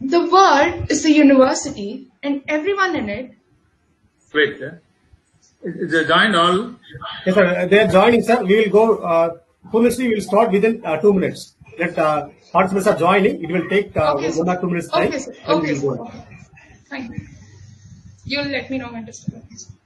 The world is a university and everyone in it. Wait, they joined all? Yes, sir. They are joining, sir. We will go, we will start within 2 minutes. Let participants are joining. It will take Okay, 1 or 2 minutes time. Okay, sir. Then Okay, we sir. will go on. Fine. You'll let me know when to start.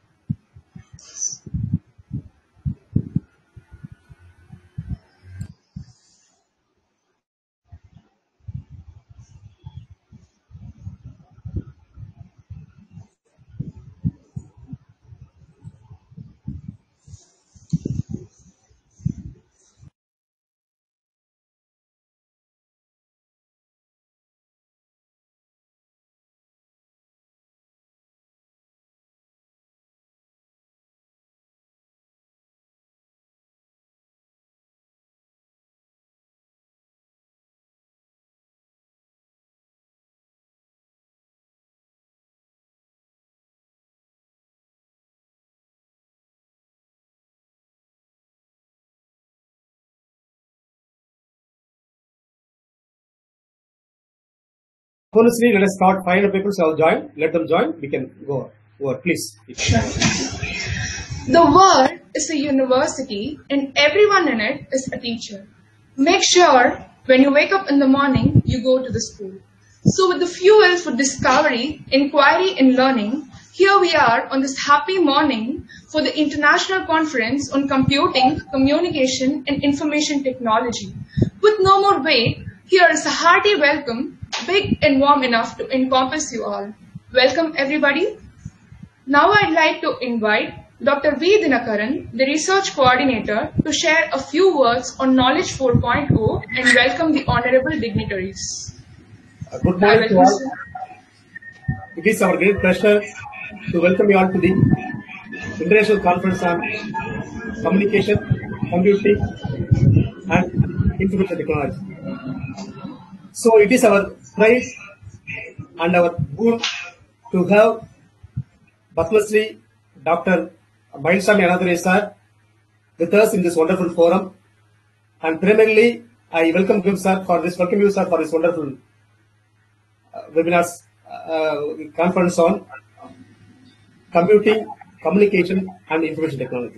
Honestly, let us start. 500 people shall join. Let them join. We can go over. Please. The world is a university and everyone in it is a teacher. Make sure when you wake up in the morning, you go to the school. So with the fuel for discovery, inquiry and learning, here we are on this happy morning for the International Conference on Computing, Communication and Information Technology. With no more wait, here is a hearty welcome, big and warm enough to encompass you all. Welcome everybody. Now I'd like to invite Dr. V. Dinakaran, the Research Coordinator, to share a few words on Knowledge 4.0 and welcome the honorable dignitaries. Good morning to all. It is our great pleasure to welcome you all to the International Conference on Communication, Computing and Information Technology. So it is our pride and our boon to have Padma-Shri Dr. Mailswamy Annadurai sir with us in this wonderful forum. And primarily, I welcome you sir for this wonderful webinars conference on computing, communication, and information technology.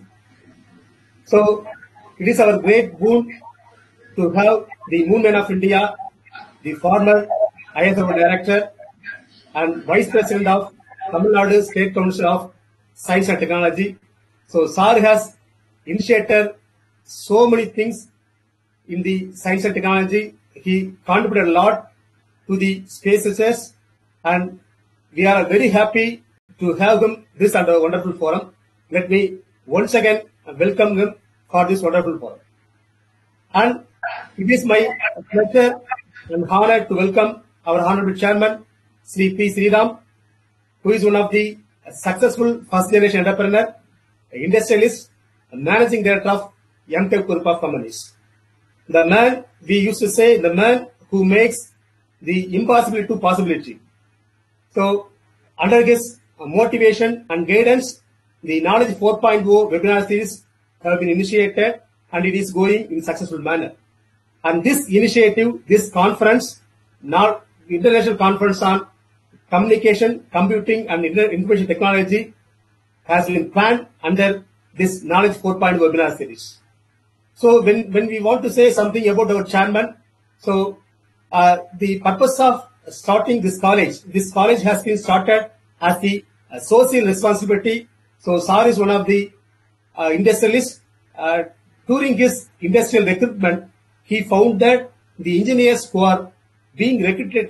So it is our great boon to have the Moon Man of India, the former ISRO Director and Vice President of Tamil Nadu State Council of Science and Technology. So Sir has initiated so many things in the science and technology. He contributed a lot to the space research, and we are very happy to have him this under a wonderful forum. Let me once again welcome him for this wonderful forum. And it is my pleasure and honor to welcome our Honorable Chairman, Sri P. Sriram, who is one of the successful first-generation entrepreneur, industrialist, and managing director of Yankel Group of Companies. The man, we used to say, the man who makes the impossibility to possibility. So, under his motivation and guidance, the Knowledge 4.0 webinar series have been initiated and it is going in successful manner. And this initiative, this conference, now International Conference on Communication, Computing and Information Technology has been planned under this Knowledge 4.0 webinar series. So when we want to say something about our chairman, so the purpose of starting this college has been started as the social responsibility. So Sir is one of the industrialists. During his industrial recruitment, he found that the engineers who are being recruited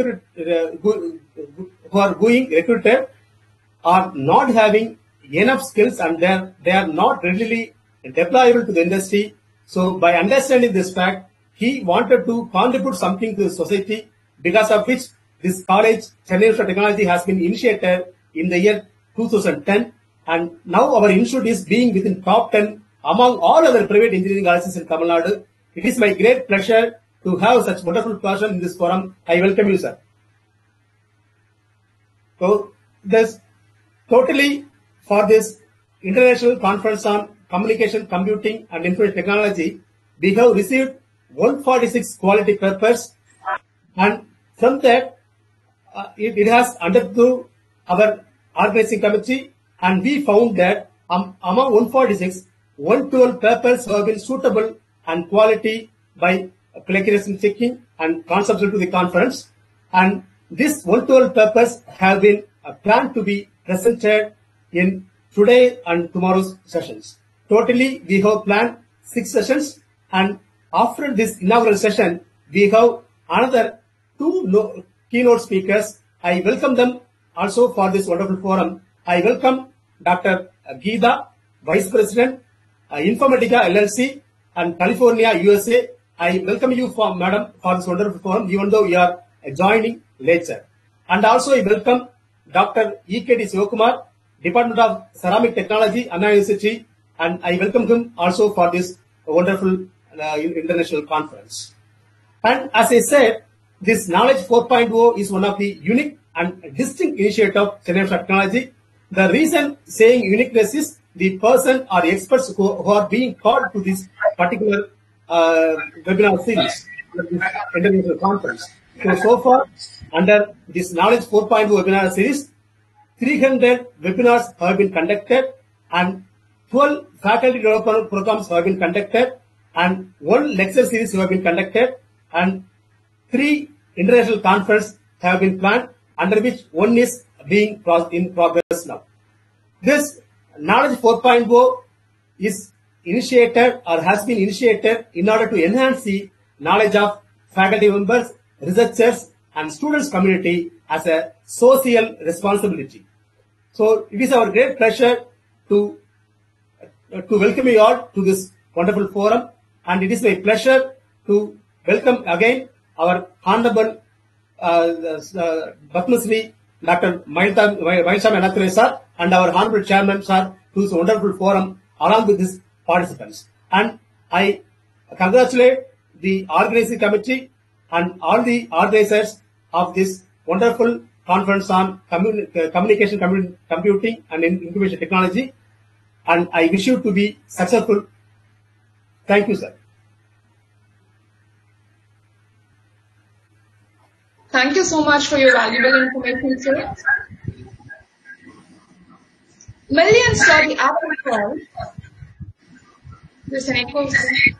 are not having enough skills and they are not readily deployable to the industry. So by understanding this fact, he wanted to contribute something to the society, because of which this college, Chennai Institute of Technology, has been initiated in the year 2010, and now our institute is being within top 10 among all other private engineering colleges in Tamil Nadu. It is my great pleasure to have such wonderful person in this forum. I welcome you, sir. So, this totally for this International Conference on Communication, Computing and Information Technology, we have received 146 quality papers, and from that it has undergone our organizing committee, and we found that among 146, 112 papers have been suitable and quality by plagiarism checking and conceptual to the conference, and these 112 papers have been planned to be presented in today and tomorrow's sessions. Totally, we have planned 6 sessions, and after this inaugural session, we have another 2 keynote speakers. I welcome them also for this wonderful forum. I welcome Dr. Geeta, Vice President, Informatica LLC and California, USA. I welcome you, Madam, for this wonderful forum, even though you are joining later. And also I welcome Dr. E.K.D. Sivakumar, Department of Ceramic Technology, Anna University, and I welcome him also for this wonderful international conference. And as I said, this Knowledge 4.0 is one of the unique and distinct initiative of Chennai Technology. The reason saying uniqueness is the person or the experts who are being called to this particular webinar series, this international conference. So far, under this Knowledge 4.0 webinar series, 300 webinars have been conducted and 12 faculty development programs have been conducted and 1 lecture series have been conducted and 3 international conferences have been planned, under which 1 is being in progress now. This Knowledge 4.0 is initiated or has been initiated in order to enhance the knowledge of faculty members, researchers and students community as a social responsibility. So it is our great pleasure to welcome you all to this wonderful forum, and it is my pleasure to welcome again our Honorable Padmasri Dr. Mailsami Annadurai sir and our Honorable Chairman sir to this wonderful forum along with his participants. And I congratulate the organizing committee and all the organizers of this wonderful conference on communication, computing and information technology, and I wish you to be successful. Thank you, sir. Thank you so much for your valuable information, sir. Millions saw the apple fall. There's an echo.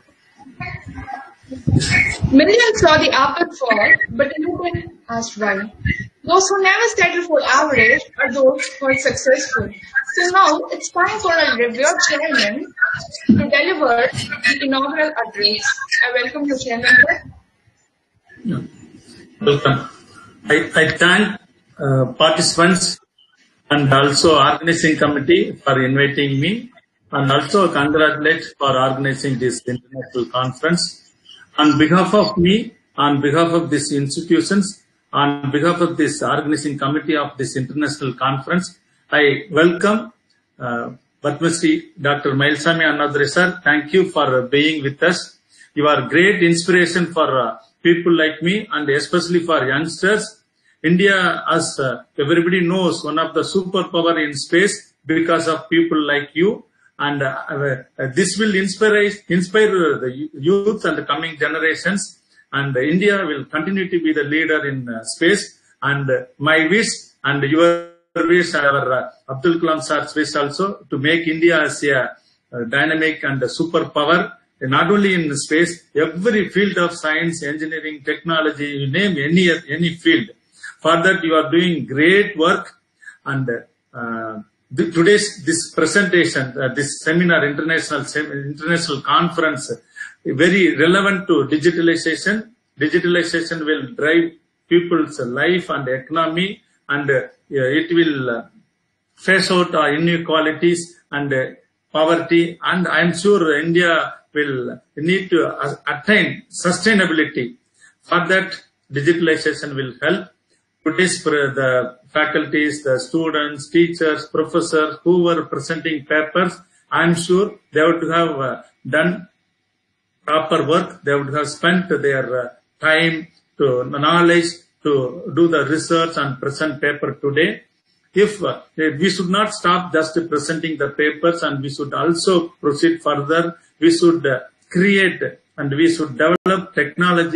Millions saw the apple fall, but nobody asked why. Those who never settled for average are those who are successful. So now it's time for our revered chairman to deliver the inaugural address. I welcome you, Chairman, sir. Yeah. Welcome. I thank participants and also organizing committee for inviting me, and also congratulate for organizing this international conference. On behalf of me, on behalf of these institutions, on behalf of this organizing committee of this international conference, I welcome Padmasri Dr. Mailsami Annadurai sir. Thank you for being with us. You are great inspiration for people like me and especially for youngsters. India, as everybody knows, one of the superpower in space because of people like you. And this will inspire the youth and the coming generations. And India will continue to be the leader in space. And my wish and your wish, our Abdul Kalam sir's wish also, to make India as a dynamic and a superpower, not only in space, every field of science, engineering, technology, you name any field. For that, you are doing great work. And today's this presentation, this seminar, international conference, very relevant to digitalization. Digitalization will drive people's life and economy, and it will phase out inequalities and poverty. And I am sure India will need to attain sustainability. For that, digitalization will help. Today's the faculties, the students, teachers, professors who were presenting papers, I am sure they would have done proper work. They would have spent their time to knowledge to do the research and present paper today. If we should not stop just presenting the papers, and we should also proceed further, we should create and we should develop technologies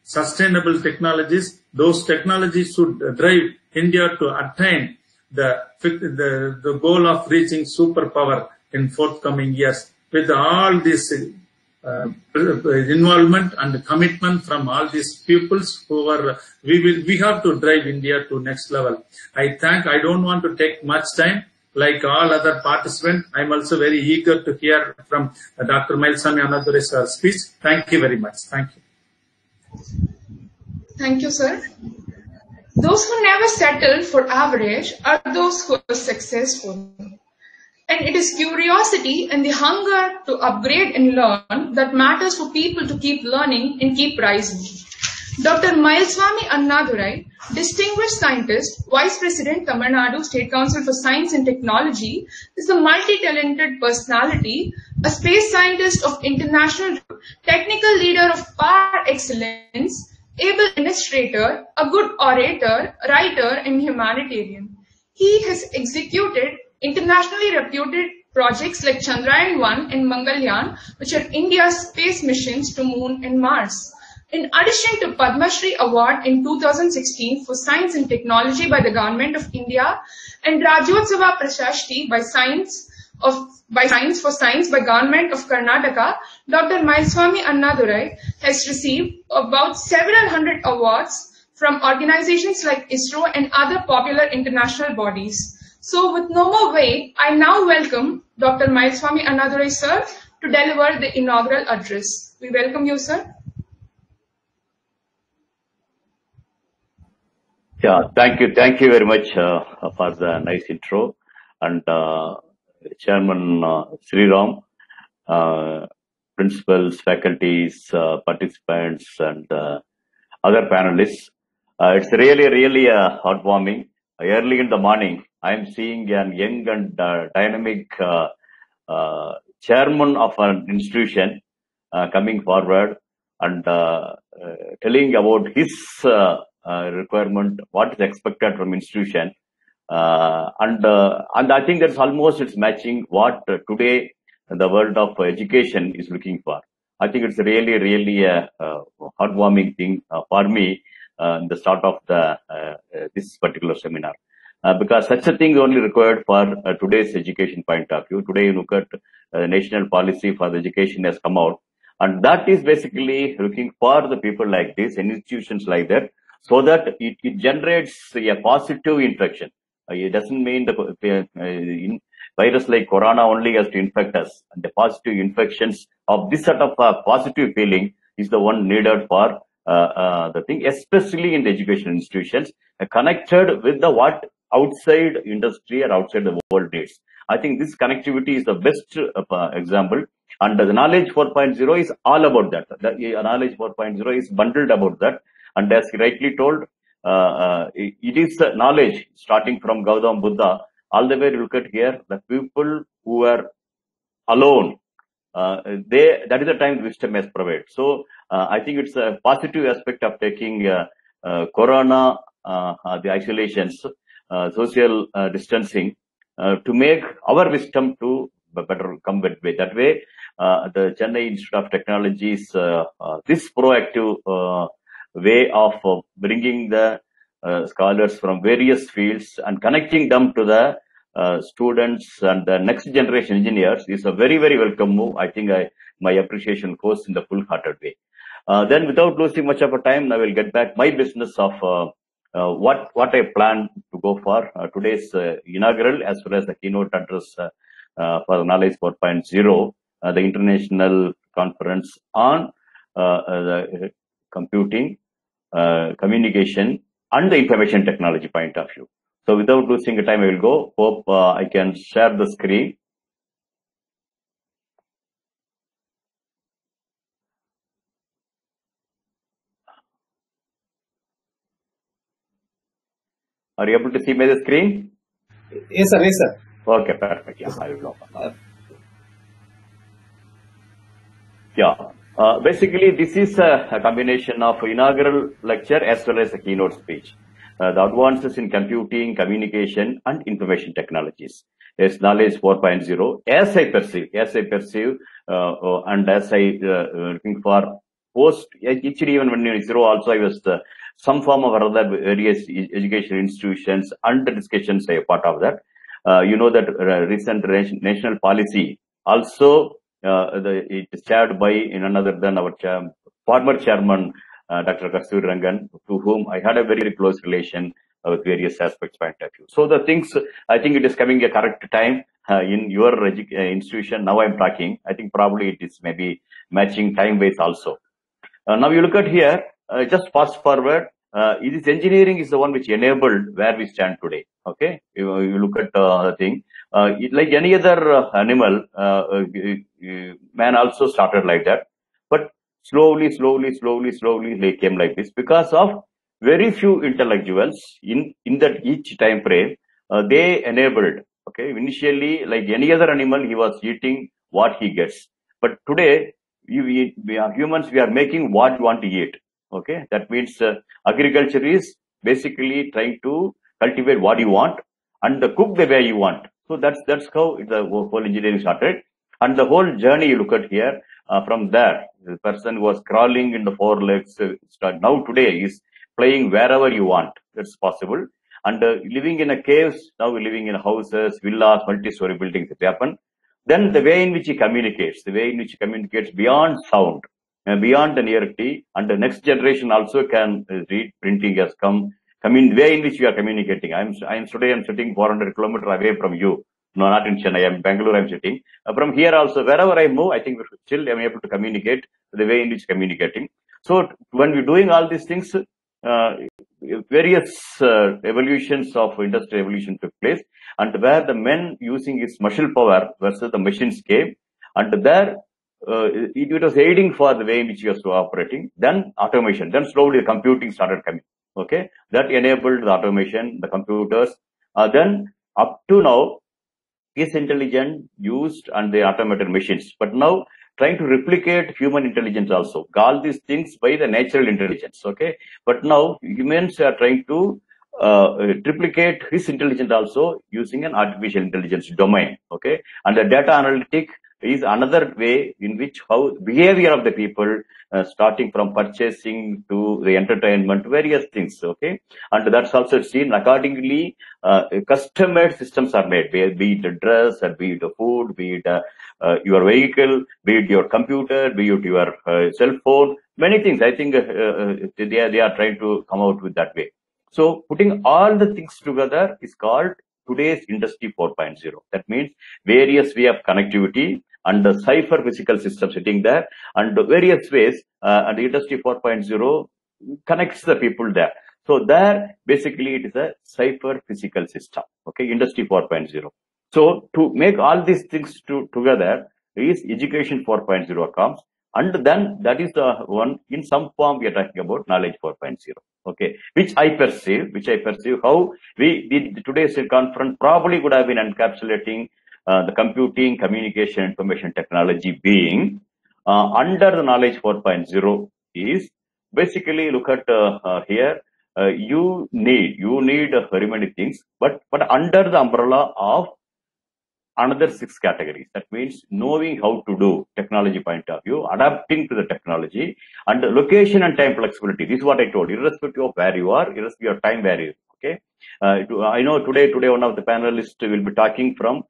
sustainable technologies. Those technologies should drive India to attain the goal of reaching superpower in forthcoming years. With all this involvement and commitment from all these pupils who are, we have to drive India to next level. I don't want to take much time. Like all other participants, I'm also very eager to hear from Dr. Mailswamy Annadurai's speech. Thank you very much. Thank you. Thank you, sir. Those who never settle for average are those who are successful. And it is curiosity and the hunger to upgrade and learn that matters for people to keep learning and keep rising. Dr. Mailswamy Annadurai, distinguished scientist, Vice President, Tamil Nadu State Council for Science and Technology, is a multi-talented personality, a space scientist of international, technical leader of par excellence, able administrator, a good orator, writer, and humanitarian. He has executed internationally reputed projects like Chandrayaan-1 and Mangalyaan, which are India's space missions to Moon and Mars. In addition to Padma Shri Award in 2016 for Science and Technology by the Government of India and Rajyotsava Prashasti by Science for Science by Government of Karnataka, Dr. Mailswamy Annadurai has received about several hundred awards from organizations like ISRO and other popular international bodies. So with no more wait, I now welcome Dr. Mailswamy Annadurai sir to deliver the inaugural address. We welcome you, sir. Yeah, thank you very much for the nice intro. And Chairman Sriram, principals, faculties, participants, and other panelists. It's really heartwarming. Early in the morning, I'm seeing a young and dynamic chairman of an institution coming forward and telling about his requirement, what is expected from institution, and I think that's almost it's matching what today the world of education is looking for. I think it's really a heartwarming thing for me in the start of the this particular seminar, because such a thing is only required for today's education point of view. Today, you look at national policy for the education has come out, and that is basically looking for the people like this, institutions like that, so that it generates a positive infection. It doesn't mean the virus like corona only has to infect us. And the positive infections of this sort of positive feeling is the one needed for the thing, especially in the education institutions, connected with the what outside industry or outside the world needs. I think this connectivity is the best example. And the Knowledge 4.0 is all about that. The Knowledge 4.0 is bundled about that. And as he rightly told, it is knowledge starting from Gautama Buddha all the way. Look at here, the people who are alone, that is the time wisdom has provided. So I think it's a positive aspect of taking corona, the isolations, social distancing, to make our wisdom to better come with way. That way, the Chennai Institute of Technology is this proactive way of bringing the scholars from various fields and connecting them to the students and the next generation engineers is a very welcome move. I think my appreciation goes in the full-hearted way. Then without losing much of a time, I will get back my business of what I plan to go for today's inaugural as well as the keynote address for the Knowledge 4.0, the international conference on the computing, communication, and the information technology point of view. So without losing time, I will go. Hope I can share the screen. Are you able to see the screen? Yes, sir. Yes, sir. Okay, perfect. Yeah, I will open. Yeah. Basically, this is a combination of inaugural lecture as well as a keynote speech. The advances in computing, communication, and information technologies. It's Knowledge 4.0. As I perceive, and as I looking for post, actually even when in ISRO also I was some form of other various education institutions under discussions a part of that. You know that recent national policy also it is chaired by none other than our former chairman, Dr. Kasturi Rangan, to whom I had a very close relation with various aspects point of view. So the things, I think it is coming a correct time in your institution. Now I'm talking. I think probably it is maybe matching time base also. Now you look at here, just fast forward. This engineering is the one which enabled where we stand today. Okay, you look at the thing. Like any other animal, man also started like that, but slowly they came like this because of very few intellectuals in that each time frame. They enabled. Okay, initially like any other animal, he was eating what he gets, but today we are humans. We are making what we want to eat. Okay, that means agriculture is basically trying to cultivate what you want and cook the way you want. So that's how the whole engineering started, and the whole journey you look at here. From there, the person who was crawling in the four legs now today is playing wherever you want. That's possible. And living in a caves, now we're living in houses, villas, multi-story buildings. It happened. Then the way in which he communicates, beyond sound, beyond the nearity, and the next generation also can read. Printing has come. The way in which we are communicating. I'm sitting 400 kilometers away from you. No, not in Chennai. I'm in Bangalore. I'm sitting. From here also, wherever I move, I think still I'm able to communicate the way in which communicating. So when we're doing all these things, various evolutions of industrial evolution took place, and where the men using his muscle power versus the machines came, and there it was aiding for the way in which he was operating. Then automation, then slowly the computing started coming. Okay, that enabled the automation, the computers. Then up to now, is intelligent used and the automated machines, but now trying to replicate human intelligence also. All these things by the natural intelligence. Okay, but now humans are trying to replicate his intelligence also using an artificial intelligence domain. Okay, and the data analytic is another way in which how behavior of the people, starting from purchasing to the entertainment, various things. Okay, and that's also seen accordingly. Custom-made systems are made, be it a dress, or be it a food, be it your vehicle, be it your computer, be it your cell phone, many things. I think they are trying to come out with that way. So putting all the things together is called today's Industry 4.0. That means various way of connectivity and the cipher physical system sitting there, and various ways, and the Industry 4.0 connects the people there. So there, basically, it is a cipher physical system. Okay, Industry 4.0. So to make all these things together is Education 4.0 comes, and then that is the one in some form we are talking about Knowledge 4.0. Okay, which I perceive how today's conference probably would have been encapsulating the computing, communication, information technology being under the Knowledge 4.0 is basically look at here. You need very many things, but under the umbrella of another 6 categories. That means knowing how to do technology point of view, adapting to the technology, and location and time flexibility. This is what I told you, irrespective of where you are, irrespective of time where you are. Okay, I know today one of the panelists will be talking from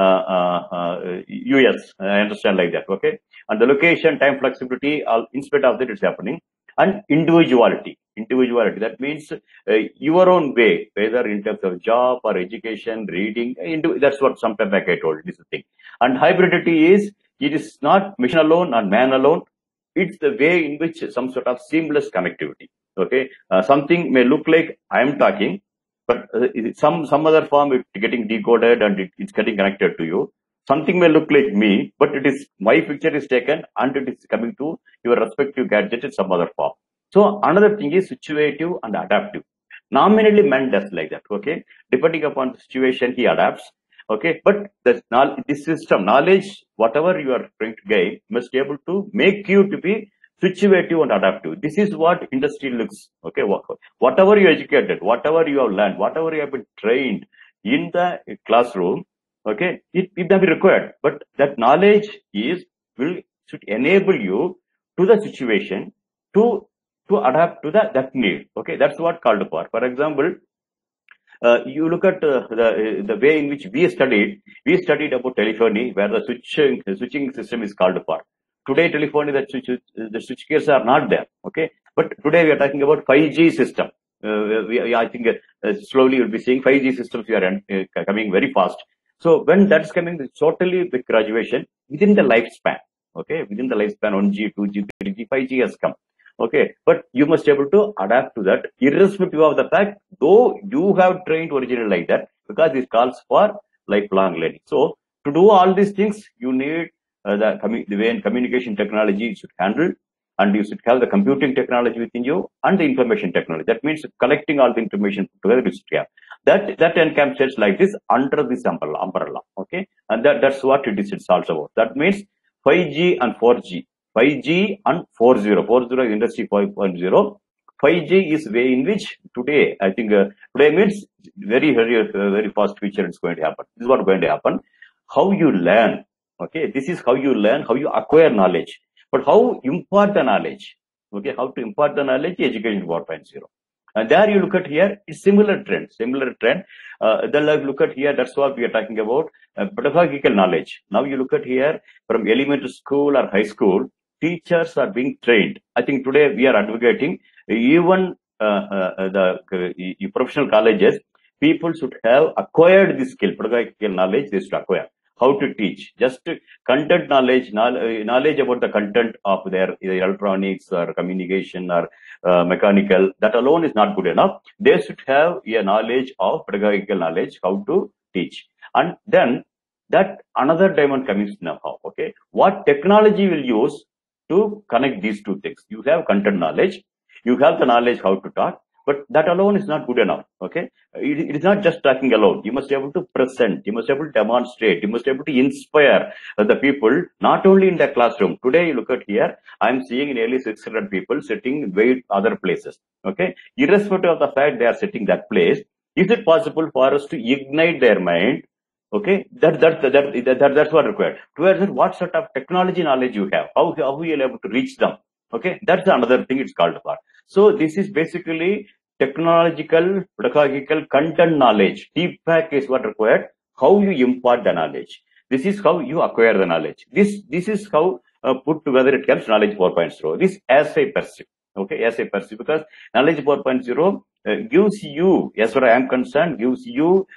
US. I understand like that. Okay, and the location, time flexibility, in spite of that, it's happening. And individuality. That means your own way, whether in terms of job or education, reading. That's what sometime back I told. This is the thing. And hybridity is, it is not machine alone and man alone. It's the way in which some sort of seamless connectivity. Okay, something may look like I am talking, but some other form it's getting decoded and it's getting connected to you. Something may look like me, but it is my picture is taken and it is coming to your respective gadget in some other form. So another thing is situative and adaptive. Nominally man does like that. Okay, depending upon the situation he adapts. Okay, but this system knowledge, whatever you are trying to gain, must be able to make you to be situative and adaptive. This is what industry looks. Okay, whatever you educated, whatever you have learned, whatever you have been trained in the classroom. Okay, it may be required, but that knowledge should enable you to the situation to adapt to that need. Okay, that's what called for. For example, you look at the way in which we studied about telephony, where the switching system is called for. Today, telephony, the switch gears are not there. Okay, but today we are talking about 5G system. I think slowly you'll be seeing 5G systems coming very fast. So when that's coming, it's totally with graduation within the lifespan. Okay, within the lifespan, 1G, 2G, 3G, 5G has come. Okay, but you must be able to adapt to that, irrespective of the fact, though you have trained originally like that, because this calls for lifelong learning. So to do all these things, you need the way in communication technology should handle, and you should have the computing technology within you and the information technology. That means collecting all the information together you should have. That encapsulates like this under this umbrella. Okay, and that's what it is. It's also about. That means 5G and 4G. 5G and 4.0. 4.0 is Industry 5.0. 5G is way in which today, I think today means very fast future is going to happen. This is what is going to happen. How you learn. Okay, this is how you learn, how you acquire knowledge. But how impart the knowledge. Okay, how to impart the knowledge, education 4.0. And there you look at here, it's similar trend. Then look at here, that's what we are talking about, pedagogical knowledge. Now you look at here, from elementary school or high school, teachers are being trained. I think today we are advocating even the professional colleges, people should have acquired this skill, pedagogical knowledge they should acquire. How to teach, just content knowledge about the content of their either electronics or communication or mechanical, that alone is not good enough. They should have a knowledge of pedagogical knowledge, how to teach. And then that another diamond comes now. Okay, what technology will use to connect these two things? You have content knowledge, you have the knowledge how to talk, but that alone is not good enough. Okay, it is not just talking alone. You must be able to present, you must be able to demonstrate, you must be able to inspire the people, not only in the classroom. Today, you look at here, I am seeing nearly 600 people sitting in other places. Okay, irrespective of the fact they are sitting that place, is it possible for us to ignite their mind? Okay, that's what required. Towards what sort of technology knowledge you have, how you are able to reach them. Okay, that's another thing it's called for. So this is basically technological, pedagogical content knowledge. Deep pack is what required. How you impart the knowledge. This is how you acquire the knowledge. This is how put together it comes knowledge 4.0. This as I perceive. Okay, as I perceive, because knowledge 4.0 gives you, as far as I am concerned, gives you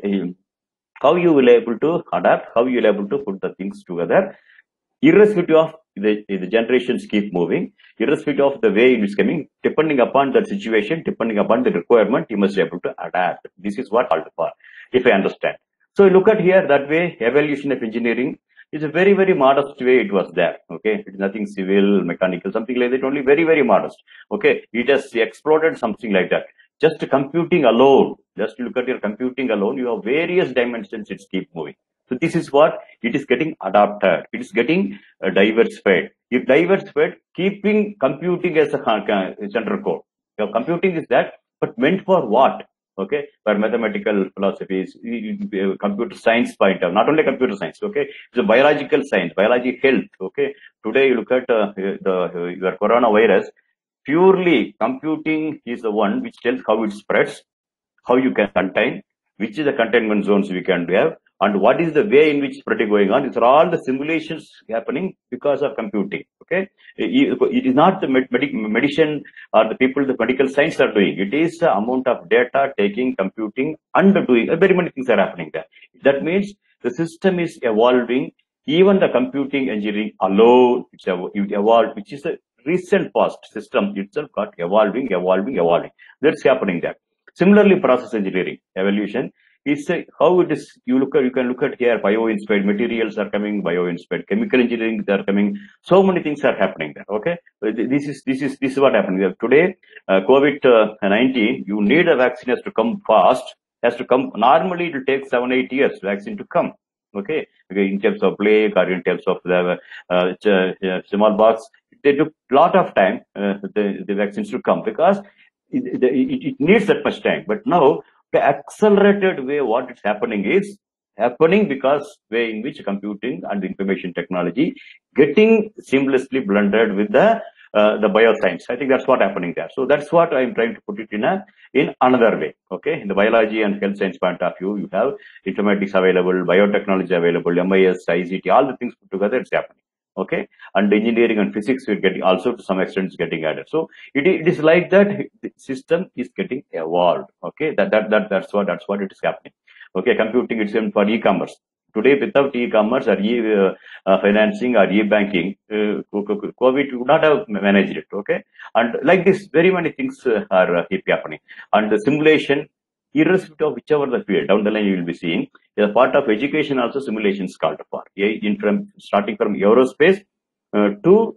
how you will able to adapt, how you will able to put the things together, irrespective of the generations keep moving, irrespective of the way it is coming, depending upon the situation, depending upon the requirement, you must be able to adapt. This is what called for, if I understand. So look at here, that way, evolution of engineering is a very, very modest way it was there. Okay, it's nothing civil, mechanical, something like that, only very, very modest. Okay, it has exploded something like that. Just computing alone, just look at your computing alone, you have various dimensions, it keeps moving. So this is what it is getting adapted. It is getting diversified. If diversified, keeping computing as a central core. Your computing is that, but meant for what? Okay, for mathematical philosophies, computer science point of, not only computer science. Okay, it's a biological science, biology, health. Okay, today you look at your coronavirus. Purely computing is the one which tells how it spreads, how you can contain, which is the containment zones we can have, and what is the way in which spread is going on. These are all the simulations happening because of computing. Okay, it is not the medicine or the people, the medical science are doing. It is the amount of data taking, computing, and doing. Very many things are happening there. That means the system is evolving. Even the computing engineering alone, it evolved, which is a recent past system itself got evolving. That's happening there. Similarly, process engineering evolution is how it is. You can look at here. Bio-inspired materials are coming. Bio-inspired chemical engineering are coming. So many things are happening there. Okay, this is what happening today. COVID-19. You need a vaccine has to come fast. Has to come. Normally, it will take 7-8 years vaccine to come. Okay, in terms of plague or in terms of the smallpox, they took a lot of time the vaccines to come because it needs that much time. But now the accelerated way what is happening is happening because way in which computing and information technology getting seamlessly blended with the the bioscience. I think that's what happening there. So that's what I'm trying to put it in another way. Okay, in the biology and health science point of view, you have informatics available, biotechnology available, MIS, ICT, all the things put together, it's happening. Okay, and engineering and physics will get also to some extent is getting added. So it is like that. The system is getting evolved. Okay, that's what it is happening. Okay, computing itself for e-commerce. Today, without e-commerce or financing or e-banking, COVID would not have managed it. Okay, and like this, very many things are keep happening. And the simulation, irrespective of whichever the field, down the line you will be seeing, as a part of education also simulations called for. Starting from aerospace to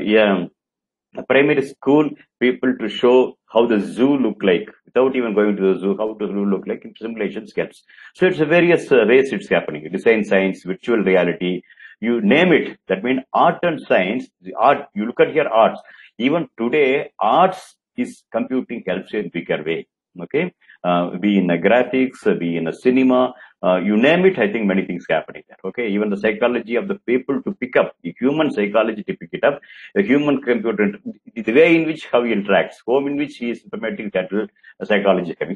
primary school, people to show how the zoo look like without even going to the zoo, how the zoo look like in simulation sketches. So it's a various ways it's happening. Design science, virtual reality, you name it. That means art and science, the art, you look at here arts. Even today, arts is computing helps in bigger way. Okay, be in a graphics, be in a cinema, you name it. I think many things happening there. Okay, even the psychology of the people to pick up the human psychology to pick it up, the human computer, the way in which how he interacts, home in which he is implementing that psychology coming.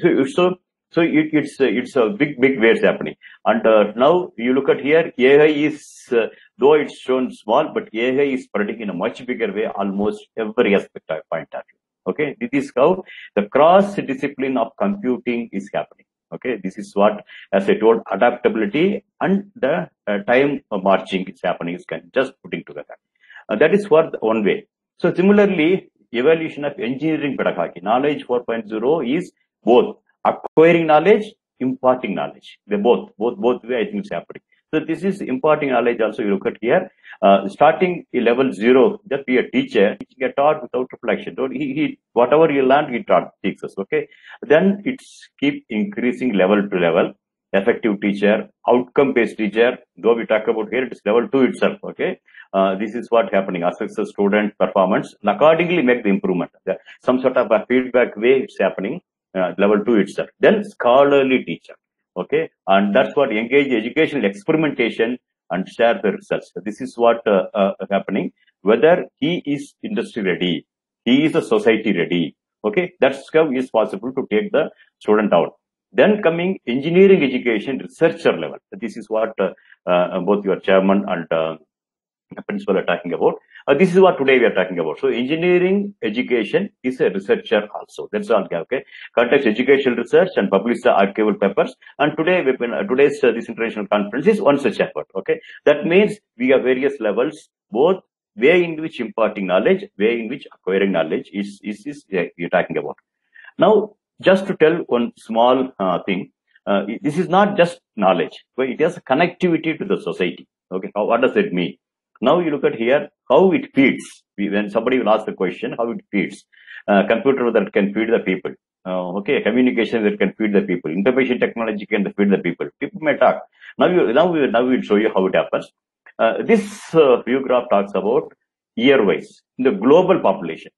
So it's a big ways happening. And now you look at here, AI is though it's shown small, but AI is spreading in a much bigger way, almost every aspect I point out. Okay, this is how the cross-discipline of computing is happening. Okay, this is what, as I told, adaptability and the time marching is happening, is just putting together. That is what one way. So similarly, evolution of engineering pedagogy, knowledge 4.0 is both acquiring knowledge, imparting knowledge. They both way I think it's happening. So this is imparting knowledge also. You look at here, starting level 0, just be a teacher, teaching a taught without reflection. So he whatever you learned, he teaches. Okay, then it's keep increasing level to level. Effective teacher, outcome-based teacher. Though we talk about here, it is level 2 itself. Okay, this is what happening. Assess the student performance and accordingly make the improvement. Some sort of a feedback way it's happening. Level 2 itself. Then scholarly teacher. Okay, and that's what engage educational experimentation and share the results. So this is what happening. Whether he is industry ready, he is a society ready. Okay, that's how is possible to take the student out. Then coming engineering education researcher level. So this is what both your chairman and principal are talking about. This is what today we are talking about. So engineering education is a researcher also. That's all. Okay. Conducts educational research and publish the archival papers. And today, today's this international conference is one such effort. Okay. That means we have various levels, both way in which imparting knowledge, way in which acquiring knowledge is you're talking about. Now, just to tell one small thing, this is not just knowledge, but it has a connectivity to the society. Okay. What does it mean? Now you look at here how it feeds. When somebody will ask the question, how it feeds. Computer that can feed the people. Okay, communication that can feed the people. Information technology can feed the people. People may talk. Now we'll show you how it happens. This view graph talks about year-wise. In the global population,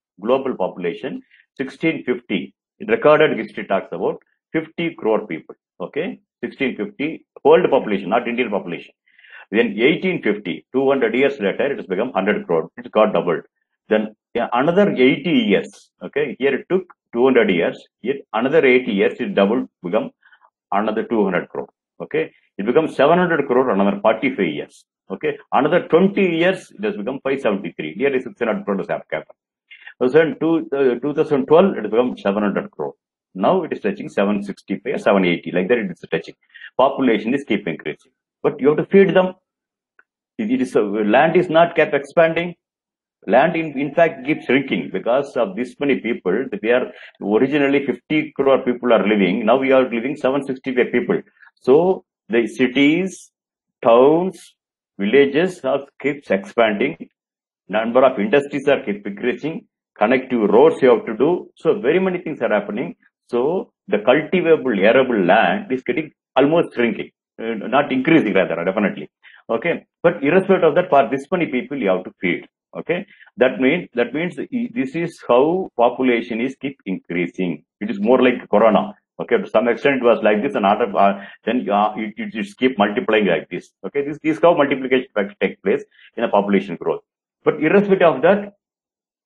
1650. Recorded history talks about 50 crore people. Okay, 1650 world population, not Indian population. Then 1850, 200 years later, it has become 100 crore. It got doubled. Then another 80 years. Okay, here it took 200 years. Yet another 80 years, it doubled, become another 200 crore. Okay, it becomes 700 crore, another 45 years. Okay, another 20 years, it has become 573. Nearly 600 crore has happened. So in 2012, it has become 700 crore. Now it is touching 765, 780. Like that, it is touching. Population is keep increasing. But you have to feed them. Land is not kept expanding. Land in fact keeps shrinking because of this many people. We are originally 50 crore people are living. Now we are living 765 people. So the cities, towns, villages are keeps expanding. Number of industries are keep increasing. Connective roads you have to do. So very many things are happening. So the cultivable, arable land is getting almost shrinking. Not increasing rather, definitely. Okay. But irrespective of that, for this many people, you have to feed. Okay. That means this is how population is keep increasing. It is more like Corona. Okay. To some extent, it was like this, and then it just keep multiplying like this. Okay. This is how multiplication takes place in a population growth. But irrespective of that,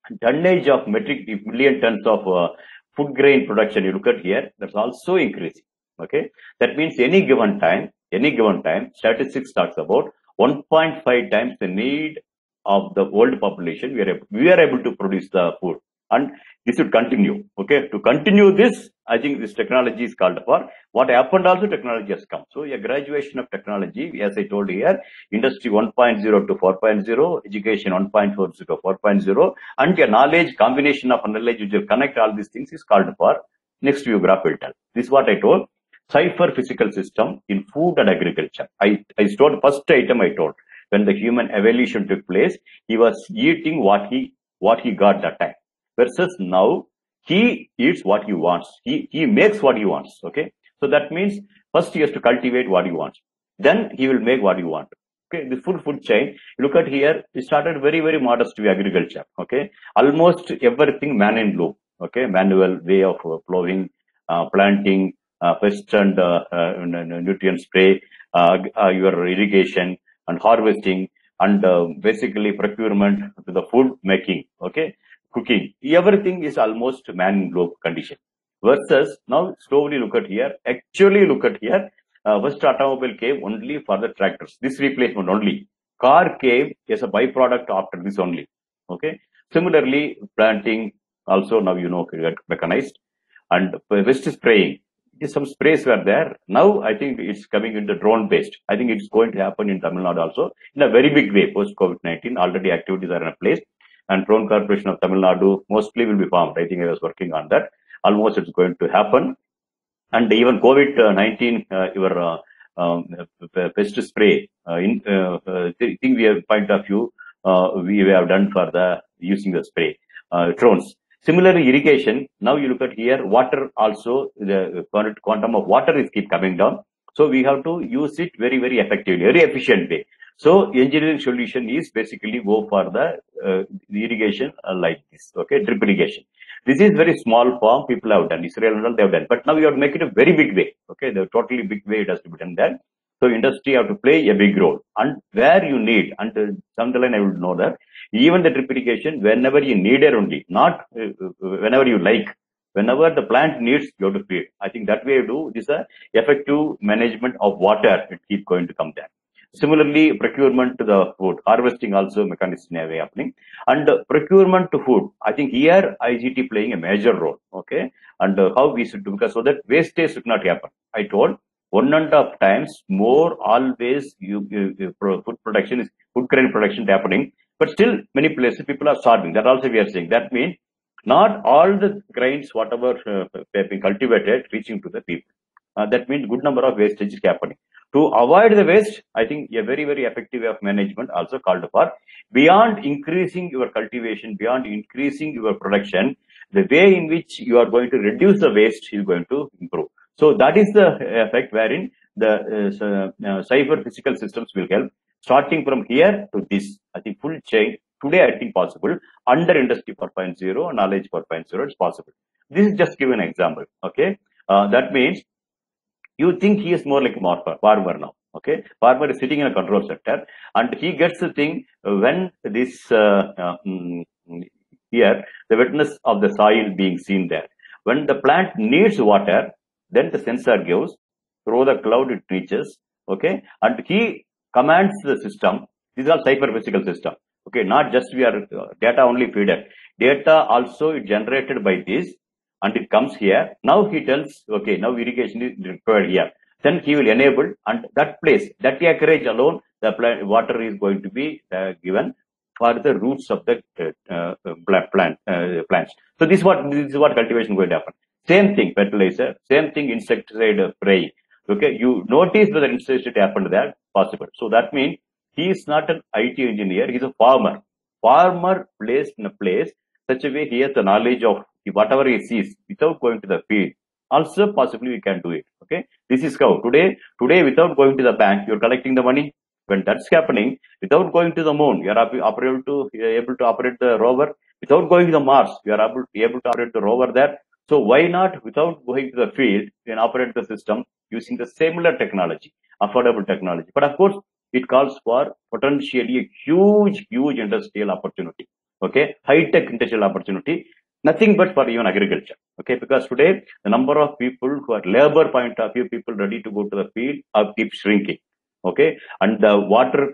tonnage of million tons of food grain production, you look at here, that's also increasing. Okay, that means any given time, statistics talks about 1.5 times the need of the world population. We are able to produce the food, and this should continue. Okay, to continue this, I think this technology is called for. What happened also, technology has come. So a graduation of technology, as I told here, industry 1.0 to 4.0, education 1.4 to 4.0, and a knowledge, combination of knowledge which will connect all these things is called for. Next view graph will tell. This is what I told. Cipher physical system in food and agriculture. I told first item I told. When the human evolution took place, he was eating what he got that time. Versus now, he eats what he wants. He makes what he wants. Okay. So that means first he has to cultivate what he wants. Then he will make what he wants. Okay. The food chain, look at here, it started very, very modest to agriculture. Okay. Almost everything man in loop. Okay. Manual way of plowing, planting, pest and nutrient spray, your irrigation and harvesting, and basically procurement to the food making. Okay. Cooking, everything is almost man in loop condition. Versus now, slowly look at here. Actually, look at here. First automobile came only for the tractors. This replacement only. Car came as a byproduct after this only. Okay. Similarly, planting also now get mechanized, and pest spraying. Some sprays were there. Now I think it's coming into drone based. I think it's going to happen in Tamil Nadu also in a very big way post COVID-19. Already activities are in place. And Drone Corporation of Tamil Nadu mostly will be formed. I think I was working on that. Almost it's going to happen. And even COVID-19, your pest spray, thing we have point of view, we have done for the using the spray, drones. Similarly, irrigation. Now you look at here, water also, the quantum of water is keep coming down. So we have to use it very, very effectively, very efficient way. So engineering solution is basically go for the irrigation like this. Okay, drip irrigation. This is very small form people have done. Israel and all they have done. But now you have to make it a very big way. Okay, the totally big way it has to be done there. So industry have to play a big role. And where you need, and some line I will know that, even the drip irrigation, whenever you need it only, not whenever you like. Whenever the plant needs, you have to feed. I think that way you do this effective management of water. It keep going to come there. Similarly, procurement to the food, harvesting also mechanism way happening, and procurement to food. I think here IGT playing a major role. Okay, and how we should do, because so that wastage should not happen. I told 1.5 times more always food production is food grain production happening, but still many places people are starving. That also we are saying. That means not all the grains whatever have been cultivated reaching to the people. That means good number of wastage is happening. To avoid the waste, I think a very, very effective way of management also called for. Beyond increasing your cultivation, beyond increasing your production, the way in which you are going to reduce the waste is going to improve. So that is the effect wherein the cyber physical systems will help. Starting from here to this, I think full chain, today I think possible. Under Industry 4.0, Knowledge 4.0, it's possible. This is just give an example. Okay, that means you think he is more like a farmer now. Okay, farmer is sitting in a control sector, and he gets the thing when this here the wetness of the soil being seen there. When the plant needs water, then the sensor gives through the cloud it reaches. Okay, and he commands the system. These are cyber physical system. Okay, not just we are data only feeder. Data also is generated by this. And it comes here. Now he tells, okay, now irrigation is required here. Then he will enable, and that place, that acreage alone, the water is going to be given for the roots of the plants. So this is what cultivation is going to happen. Same thing, fertilizer, same thing, insecticide spraying. Okay, you notice whether insecticide happened there, possible. So that means he is not an IT engineer, he is a farmer. Farmer placed in a place such a way he has the knowledge of whatever he sees without going to the field. Also, possibly we can do it. Okay, this is how today without going to the bank, you're collecting the money. When that's happening, without going to the moon, you're able to operate the rover. Without going to the Mars, you are able to operate the rover there. So why not, without going to the field, you can operate the system using the similar technology, affordable technology. But of course, it calls for potentially a huge industrial opportunity. Okay, high-tech industrial opportunity, nothing but for even agriculture. Okay, because today the number of people who are labor point of view, people ready to go to the field, keep shrinking. Okay, and the water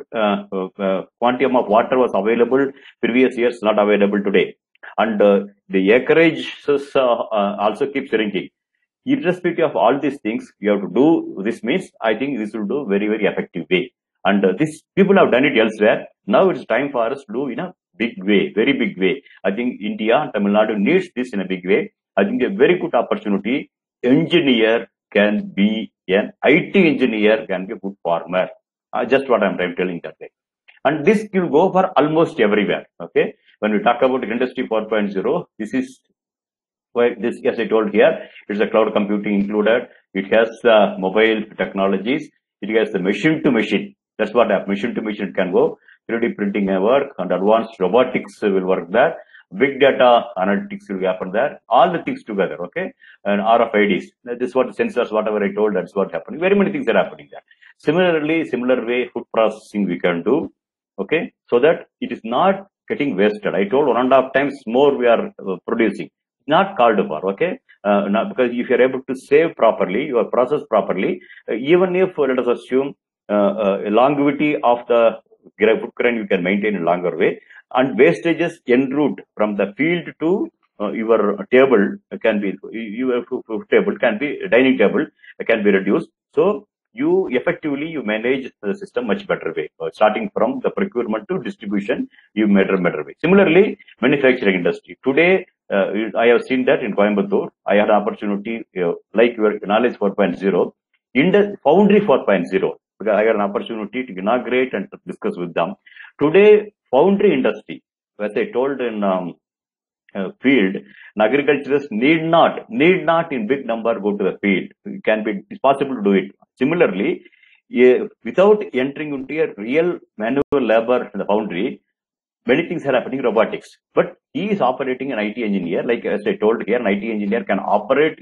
quantum of water was available previous years, not available today, and the acreage also keeps shrinking. Irrespective of all these things, you have to do this means I think this will do very, very effective way. And this people have done it elsewhere. Now it's time for us to do in a big way, very big way. I think India and Tamil Nadu needs this in a big way. I think a very good opportunity. Engineer can be an IT engineer, can be a good farmer. Just what I'm telling that way. And this will go for almost everywhere. Okay. When we talk about Industry 4.0, this is why this, as I told here, it's a cloud computing included. It has mobile technologies. It has the machine to machine. That's what machine to machine can go. 3D printing can work, and advanced robotics will work there. Big data analytics will happen there. All the things together, okay? And RFIDs. This is what the sensors, whatever I told, that's what happening. Very many things are happening there. Similarly, similar way, food processing we can do, okay? So that it is not getting wasted. I told 1.5 times more we are producing. Not called for, okay? Not because if you're able to save properly, you are processed properly, even if, let us assume, longevity of the food grain you can maintain in a longer way, and wastages en route from the field to your table can be, your table can be, dining table can be reduced. So you effectively, you manage the system much better way. Starting from the procurement to distribution, you made a better way. Similarly, manufacturing industry. Today, I have seen that in Coimbatore. I had an opportunity, like your Knowledge 4.0, in the Foundry 4.0, because I had an opportunity to inaugurate and to discuss with them. Today, Foundry industry, as I told in field, and agriculturists need not in big number go to the field. It's possible to do it. Similarly, without entering into a real manual labor in the foundry, many things are happening in robotics. But he is operating an IT engineer, like as I told here, an IT engineer can operate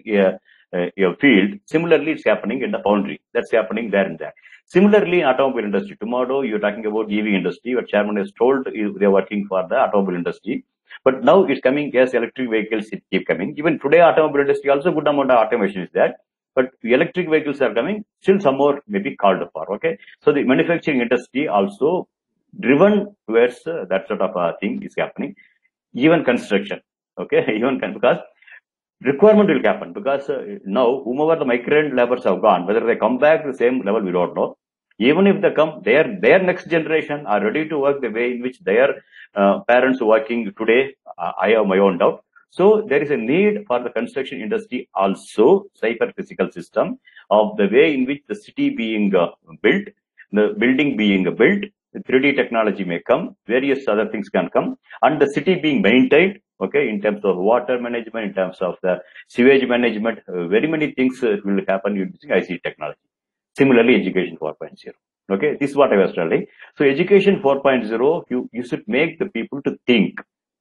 a field. Similarly, it's happening in the foundry. That's happening there and there. Similarly, in automobile industry, tomorrow you're talking about EV industry. Your chairman has told they're working for the automobile industry. But now it's coming as electric vehicles keep coming. Even today, automobile industry also good amount of automation is there. But the electric vehicles are coming, still some more may be called for. Okay. So the manufacturing industry also driven towards that sort of a thing is happening. Even construction. Okay. Because requirement will happen, because now whomever the migrant laborers have gone, whether they come back to the same level, we don't know. Even if they come, their next generation are ready to work the way in which their parents are working today. I have my own doubt. So there is a need for the construction industry also, cyber physical system of the way in which the city being built, the building being built, the 3D technology may come, various other things can come, and the city being maintained, okay, in terms of water management, in terms of the sewage management, very many things will happen using ICT technology. Similarly, education 4.0. Okay, this is what I was telling. So education 4.0, you should make the people to think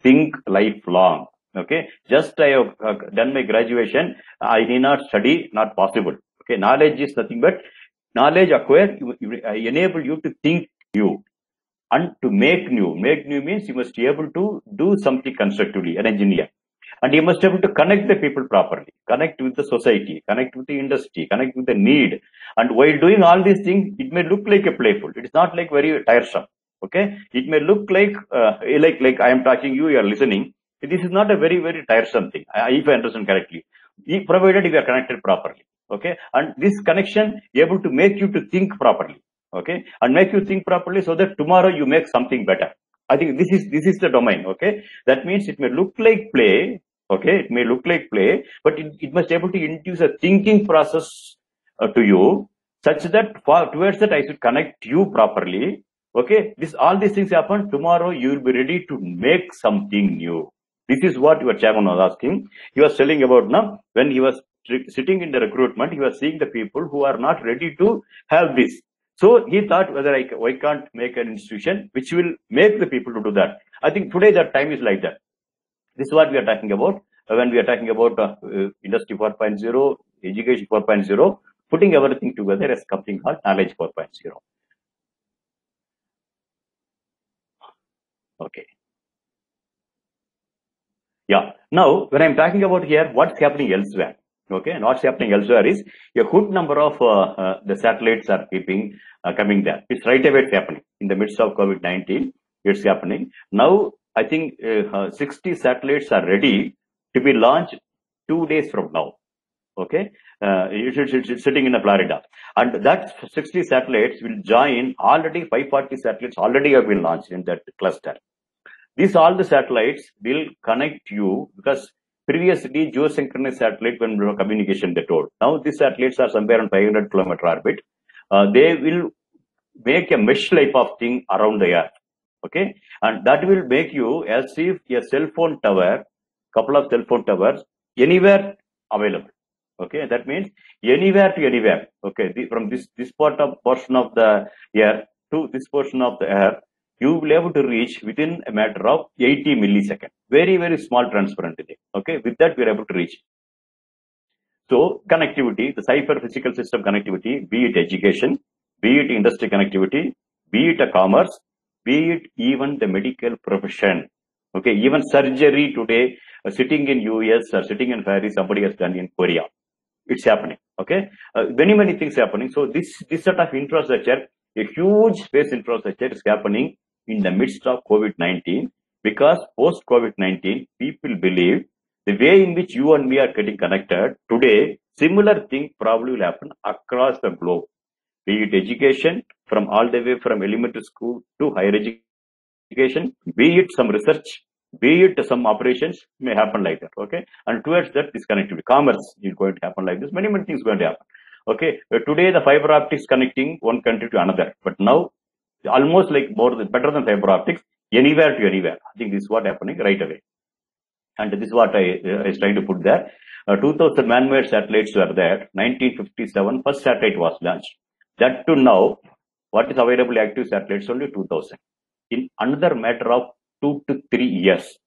lifelong. Okay, just I have done my graduation, I need not study, not possible. Okay, knowledge is nothing but knowledge acquired, enable you to think new and to make new. Make new means you must be able to do something constructively, an engineer. And you must be able to connect the people properly, connect with the society, connect with the industry, connect with the need. And while doing all these things, it may look like a playful. It is not like very tiresome. Okay, it may look like like I am talking, you are listening. This is not a very, very tiresome thing, if I understand correctly, provided you are connected properly. Okay, and this connection able to make you to think properly. Okay, and make you think properly so that tomorrow you make something better. I think this is the domain. Okay, that means it may look like play. Okay, it may look like play, but it must be able to induce a thinking process to you, such that towards that I should connect you properly. Okay, all these things happen. Tomorrow you will be ready to make something new. This is what your chairman was asking. He was telling about now when he was sitting in the recruitment, he was seeing the people who are not ready to have this. So he thought whether why can't make an institution which will make the people to do that. I think today that time is like that. This is what we are talking about when we are talking about Industry 4.0, Education 4.0, putting everything together as something called Knowledge 4.0. Okay. Yeah. Now, when I'm talking about here, what's happening elsewhere? Okay, and what's happening elsewhere is a good number of the satellites are coming there. It's right away it's happening in the midst of COVID-19. It's happening now. I think 60 satellites are ready to be launched 2 days from now. Okay, it's sitting in Florida, and that 60 satellites will join already 540 satellites already have been launched in that cluster. These all the satellites will connect you because previously geosynchronous satellite when we were communication they told. Now these satellites are somewhere on 500 kilometer orbit. They will make a mesh type of thing around the earth. Okay, and that will make you as if a cell phone tower, couple of cell phone towers anywhere available. Okay, that means anywhere to anywhere. Okay, from this portion of the earth to this portion of the earth, you will be able to reach within a matter of 80 milliseconds. Very, very small transparency. Okay, with that we are able to reach. So connectivity, the cyber physical system connectivity, be it education, be it industry connectivity, be it a commerce, be it even the medical profession. Okay, even surgery today, sitting in US or sitting in Paris, somebody has done in Korea. It's happening. Okay, many things happening. So this sort of infrastructure, a huge space infrastructure is happening in the midst of COVID-19, because post COVID-19, people believe the way in which you and me are getting connected today, similar thing probably will happen across the globe. Be it education, from all the way from elementary school to higher education, be it some research, be it some operations, may happen like that. Okay, and towards that, this connectivity, commerce is going to happen like this. Many things going to happen. Okay, today the fiber optics connecting one country to another, but now almost like better than fiber optics, anywhere to anywhere. I think this is what happening right away, and this is what I is trying to put there. 2000 man-made satellites were there. 1957, first satellite was launched. That to now, what is available active satellites only 2000. In another matter of 2 to 3 years,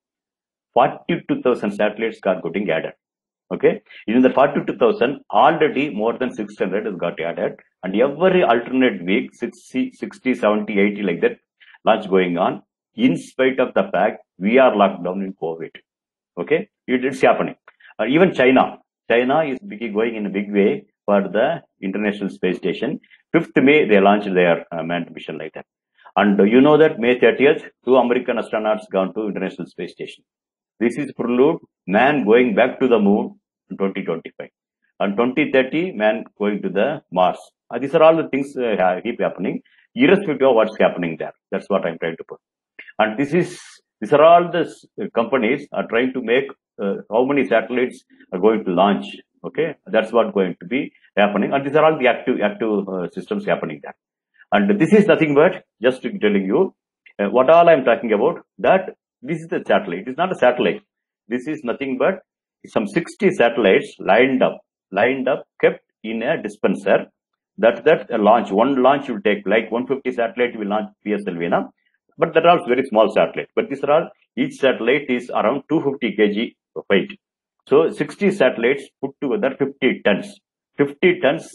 42,000 satellites are getting added. Okay, in the 42,000, already more than 600 has got added, and every alternate week, 60, 70, 80 like that, launch going on, in spite of the fact we are locked down in COVID. Okay, it's happening. Even China is going in a big way for the International Space Station. 5th May, they launched their manned mission like that. And you know that May 30th, 2 American astronauts gone to International Space Station. This is prelude, man going back to the moon in 2025. And 2030, man going to the Mars. These are all the things keep happening, irrespective of what's happening there. That's what I'm trying to put. And these are all the companies are trying to make how many satellites are going to launch. Okay, that's what going to be happening. And these are all the active systems happening there. And this is nothing but just telling you what all I'm talking about, that this is the satellite. It's not a satellite. This is nothing but some 60 satellites lined up, kept in a dispenser. That a launch, one launch will take like 150 satellite will launch PSLV now, but that are very small satellite. But these are all, each satellite is around 250 kg weight. So 60 satellites put together 50 tons. 50 tons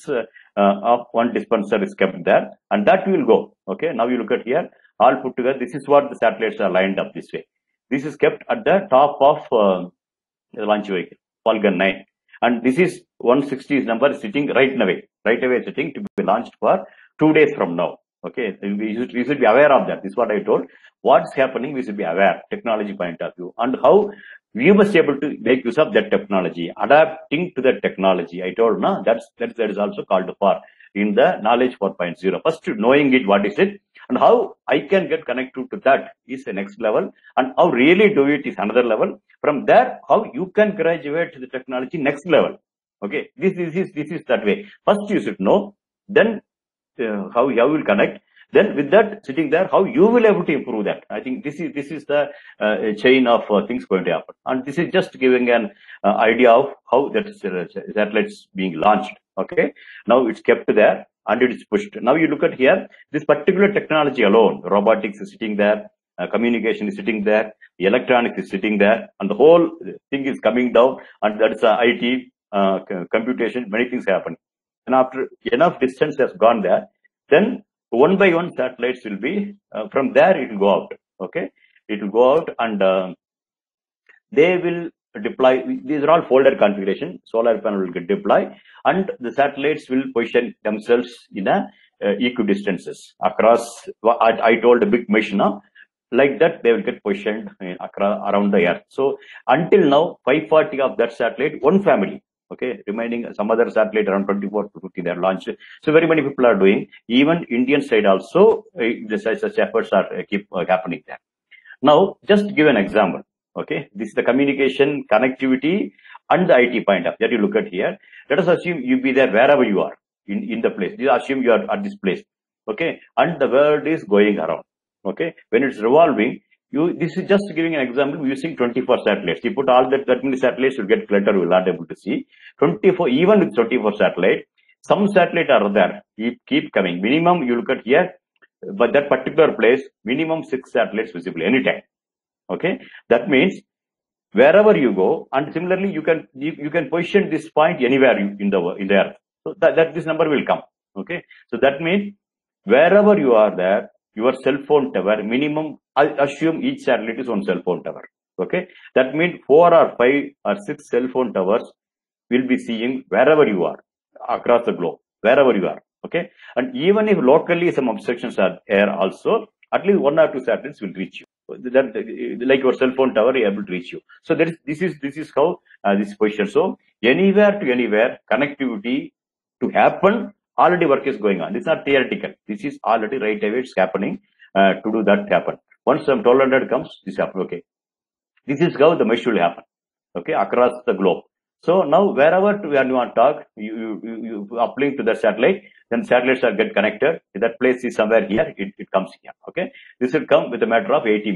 of one dispenser is kept there, and that will go. Okay, now you look at here, all put together. This is what the satellites are lined up this way. This is kept at the top of the launch vehicle, Falcon 9. And this is 160 number sitting right away sitting to be launched for 2 days from now. Okay, we should be aware of that. This is what I told. What's happening, we should be aware, technology point of view, and how we must be able to make use of that technology, adapting to that technology. I told, no, that is also called for in the knowledge 4.0. First, knowing it, what is it, and how I can get connected to that is the next level, and how really do it is another level. From there, how you can graduate to the technology next level. Okay, this is that way. First, you should know, then how you will connect. Then with that sitting there, how you will able to improve that. I think this is the chain of things going to happen. And this is just giving an idea of how that satellites being launched. Okay, now it's kept there and it is pushed. Now you look at here, this particular technology alone, robotics is sitting there, communication is sitting there, the electronics is sitting there, and the whole thing is coming down, and that is IT, computation, many things happen. And after enough distance has gone there, then one by one satellites will be, from there it will go out. Okay, it will go out, and they will deploy. These are all folder configuration. Solar panel will get deployed, and the satellites will position themselves in a equidistances across. I told a big mission. Like that, they will get positioned around the Earth. So until now, 540 of that satellite, one family. Okay, remaining some other satellite around 24 to 50 they are launched. So very many people are doing. Even Indian side also, such efforts are keep happening there. Now, just give an example. Okay, this is the communication, connectivity, and the IT point of that you look at here. Let us assume you be there wherever you are in the place. You assume you are at this place. Okay, and the world is going around. Okay, when it's revolving, this is just giving an example using 24 satellites. You put all that many satellites, you'll get clutter, we'll not able to see. 24, even with 24 satellites, some satellites are there, keep coming. Minimum, you look at here, but that particular place, minimum 6 satellites visible anytime. Okay, that means wherever you go, and similarly, you can position this point anywhere in the Earth. So that this number will come. Okay, so that means wherever you are there, your cell phone tower, minimum, I assume each satellite is one cell phone tower. Okay, that means 4 or 5 or 6 cell phone towers will be seeing wherever you are across the globe, wherever you are. Okay, and even if locally some obstructions are there also, at least 1 or 2 satellites will reach you. That, like your cell phone tower, is able to reach you. So this is how this position. So anywhere to anywhere, connectivity to happen. Already work is going on. This is not theoretical. This is already right away it's happening to do that happen. Once some 1200 comes, this happen. Okay, this is how the mesh will happen. Okay, across the globe. So now wherever when you want to talk, you uplink to the satellite, then satellites are get connected. If that place is somewhere here, it comes here. Okay, this will come with a matter of 80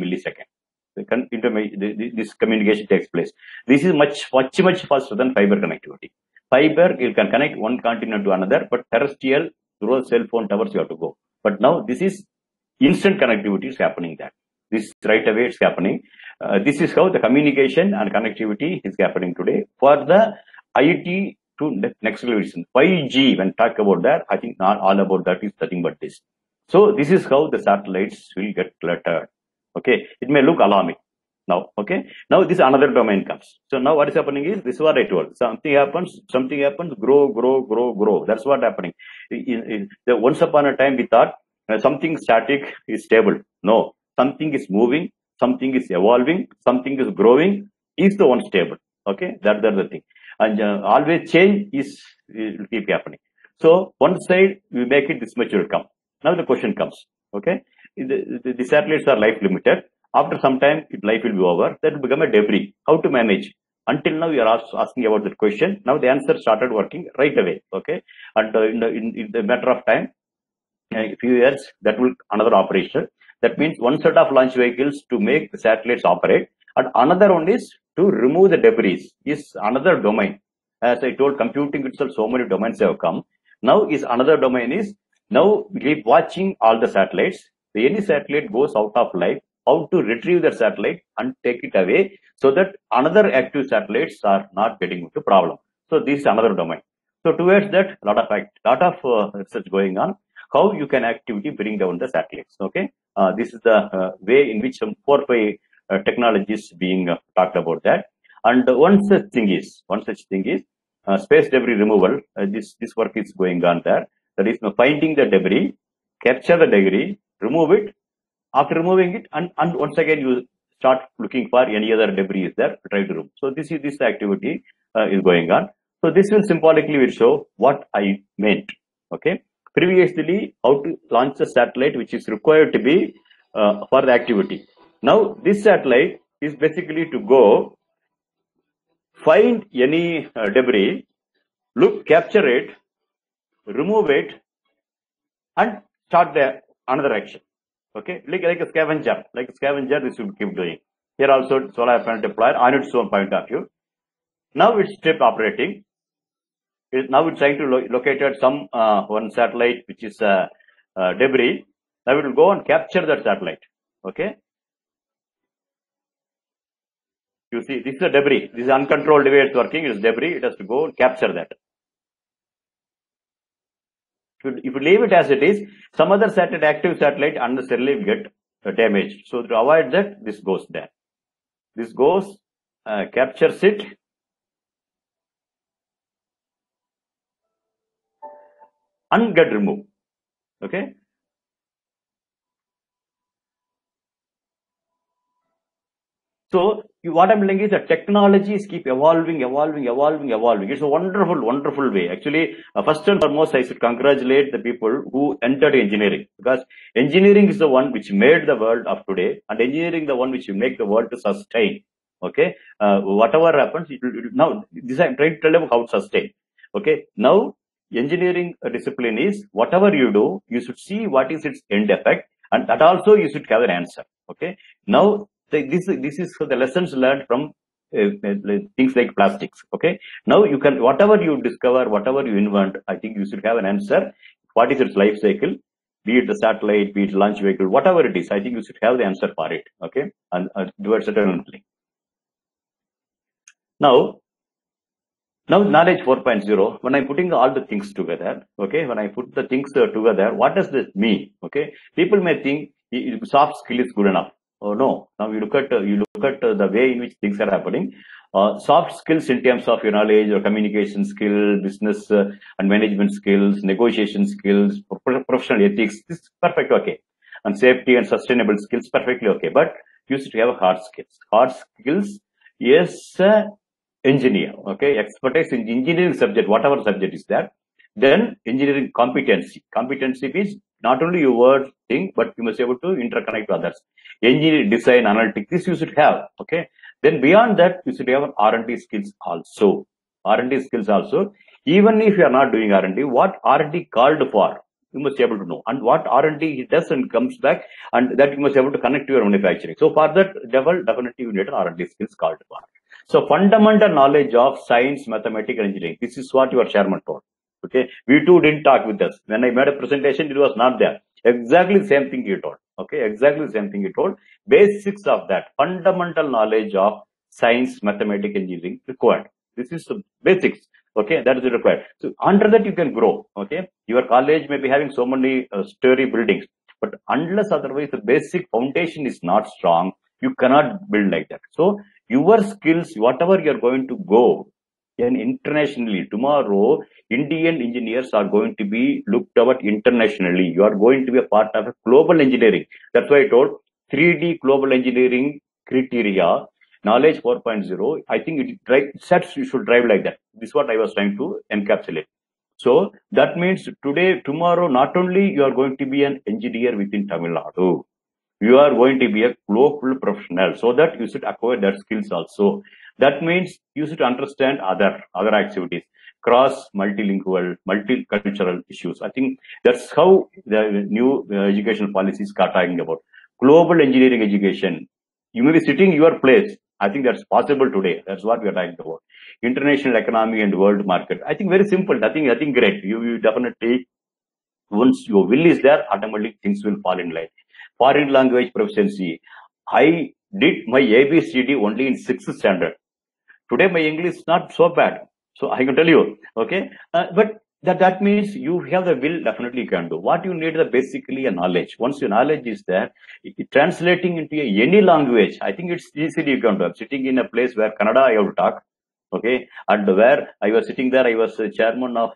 milliseconds. This communication takes place. This is much faster than fiber connectivity. Fiber, you can connect one continent to another, but terrestrial, through cell phone towers, you have to go. But now this is instant connectivity is happening there. This right away it's happening. This is how the communication and connectivity is happening today. For the IT to next generation, 5G, when talk about that, I think not all about that is nothing but this. So this is how the satellites will get cluttered. Okay, it may look alarming. Now, okay. Now this another domain comes. So now what is happening is, this is what I told. Something happens, grow. That's what happening. Once upon a time we thought something static is stable. No, something is moving, something is evolving, something is growing, is the one stable. Okay, that's the thing. And always change will keep happening. So one side we make it, this much will come. Now the question comes. Okay, the satellites are life limited. After some time, life will be over. That will become a debris. How to manage? Until now, we are asking about that question. Now the answer started working right away. Okay, and in the matter of time, a few years, that will another operation. That means one set of launch vehicles to make the satellites operate, and another one is to remove the debris. Is another domain. As I told, computing itself, so many domains have come. Now is another domain is, now we keep watching all the satellites. Any satellite goes out of life, how to retrieve the satellite and take it away so that another active satellites are not getting into problem. So this is another domain. So towards that, lot of research going on, how you can actively bring down the satellites. Okay, this is the way in which some 4 or 5 technologies being talked about that. And one such thing is space debris removal. This work is going on there. That is finding the debris, capture the debris, remove it. After removing it, and once again you start looking for any other debris is there, try to remove. So this activity is going on. So this will symbolically will show what I meant. Okay. Previously, how to launch a satellite which is required to be for the activity. Now this satellite is basically to go find any debris, capture it, remove it, and start another action. Okay, like a scavenger, this will keep doing. Here also solar panel deployer on its own point of view. Now it's still operating. Now it's trying to locate some one satellite which is debris. Now it will go and capture that satellite. Okay. You see, this is a debris. This is uncontrolled way it's working. It is debris. It has to go and capture that. If you leave it as it is, some other active satellite unnecessarily get damaged. So to avoid that, this goes there. This goes captures it and get removed. Okay. So what I'm saying is that technologies keep evolving. It's a wonderful way. Actually, first and foremost, I should congratulate the people who entered engineering, because engineering is the one which made the world of today, and engineering the one which will make the world to sustain. Okay, whatever happens, now this I'm trying to tell you how to sustain. Okay, now engineering discipline is whatever you do, you should see what is its end effect, and that also you should have an answer. Okay, now this is the lessons learned from things like plastics. Okay, now you can, whatever you discover, whatever you invent, I think you should have an answer. What is its life cycle? Be it the satellite, be it launch vehicle, whatever it is, I think you should have the answer for it. Okay, and do it certainly. Now knowledge 4.0, when I'm putting all the things together, okay, when I put the things together, what does this mean? Okay, people may think soft skill is good enough. Oh no, now you look at the way in which things are happening. Soft skills in terms of your knowledge or communication skill, business and management skills, negotiation skills, professional ethics, this is perfect, okay. And safety and sustainable skills, perfectly okay. But you should have hard skills. Hard skills, yes, engineer, okay, expertise in engineering subject, whatever subject is that. Then engineering competency. Competency means not only your word thing, but you must be able to interconnect with others. Engineering, design, analytics, this you should have. Okay. Then beyond that, you should have R&D skills also. R&D skills also. Even if you are not doing R&D, what R&D called for, you must be able to know. And what R&D does and comes back, and that you must be able to connect to your manufacturing. So for that level, definitely you need an R&D skills called for. So fundamental knowledge of science, mathematics, and engineering. This is what your chairman told. Okay, we too didn't talk with us. When I made a presentation, it was not there. Exactly the same thing he told. Okay, exactly the same thing he told. Basics of that, fundamental knowledge of science, mathematics, engineering required. This is the basics. Okay, that is required. So under that you can grow. Okay, your college may be having so many story buildings, but unless otherwise the basic foundation is not strong, you cannot build like that. So your skills, whatever you are going to go, and internationally, tomorrow, Indian engineers are going to be looked at internationally. You are going to be a part of a global engineering. That's why I told 3D global engineering criteria, knowledge 4.0. I think you should drive like that. This is what I was trying to encapsulate. So that means today, tomorrow, not only you are going to be an engineer within Tamil Nadu, you are going to be a global professional, so that you should acquire that skills also. That means you should understand other activities, cross, multilingual, multicultural issues. I think that's how the new educational policies are talking about. Global engineering education. You may be sitting your place. I think that's possible today. That's what we are talking about. International economy and world market. I think very simple. Nothing great. You definitely, once your will is there, automatically things will fall in line. Foreign language proficiency. I did my ABCD only in 6th standard. Today my English is not so bad. So I can tell you, okay. But that means you have the will, definitely you can do. What you need is basically a knowledge. Once your knowledge is there, translating into any language, I think it's easily you can do. I'm sitting in a place where Kannada I have to talk, okay. And where I was sitting there, I was chairman of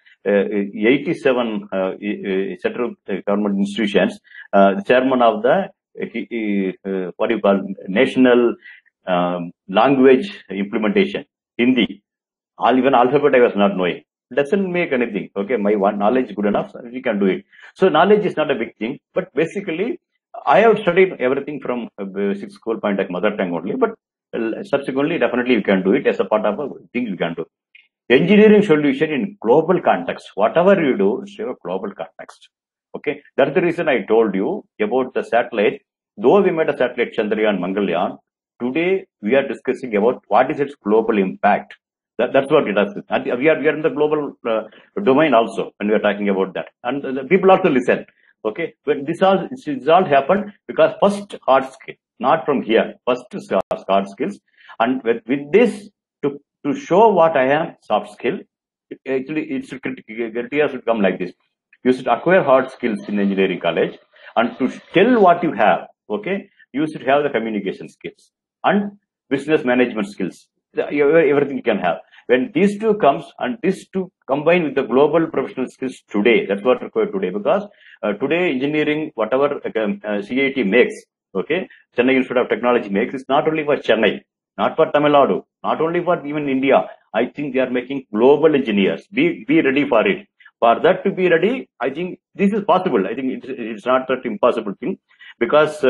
87 central government institutions, chairman of the what do you call, national language implementation, Hindi. Even alphabet I was not knowing. Doesn't make anything. Okay, my knowledge is good enough, so we can do it. So knowledge is not a big thing, but basically I have studied everything from basic school point like mother tongue only, but subsequently definitely you can do it as a part of a thing you can do. Engineering solution in global context. Whatever you do, it's a global context. Okay, that's the reason I told you about the satellite. Though we made a satellite Chandrayaan, Mangalyaan, today we are discussing about what is its global impact. That's what it is. And we are in the global domain also when we are talking about that. And the people also listen. Okay, but this all happened because first hard skill, not from here. First hard skills, and with this to show what I am, soft skill. Actually, criteria should come like this. You should acquire hard skills in engineering college, and to tell what you have. Okay, you should have the communication skills. And business management skills. Everything you can have. When these two comes and these two combine with the global professional skills today, that's what required today, because today engineering, whatever CIT makes, okay, Chennai Institute of Technology makes, is not only for Chennai, not for Tamil Nadu, not only for even India. I think they are making global engineers. Be ready for it. For that to be ready, I think this is possible. I think it's not that impossible thing, because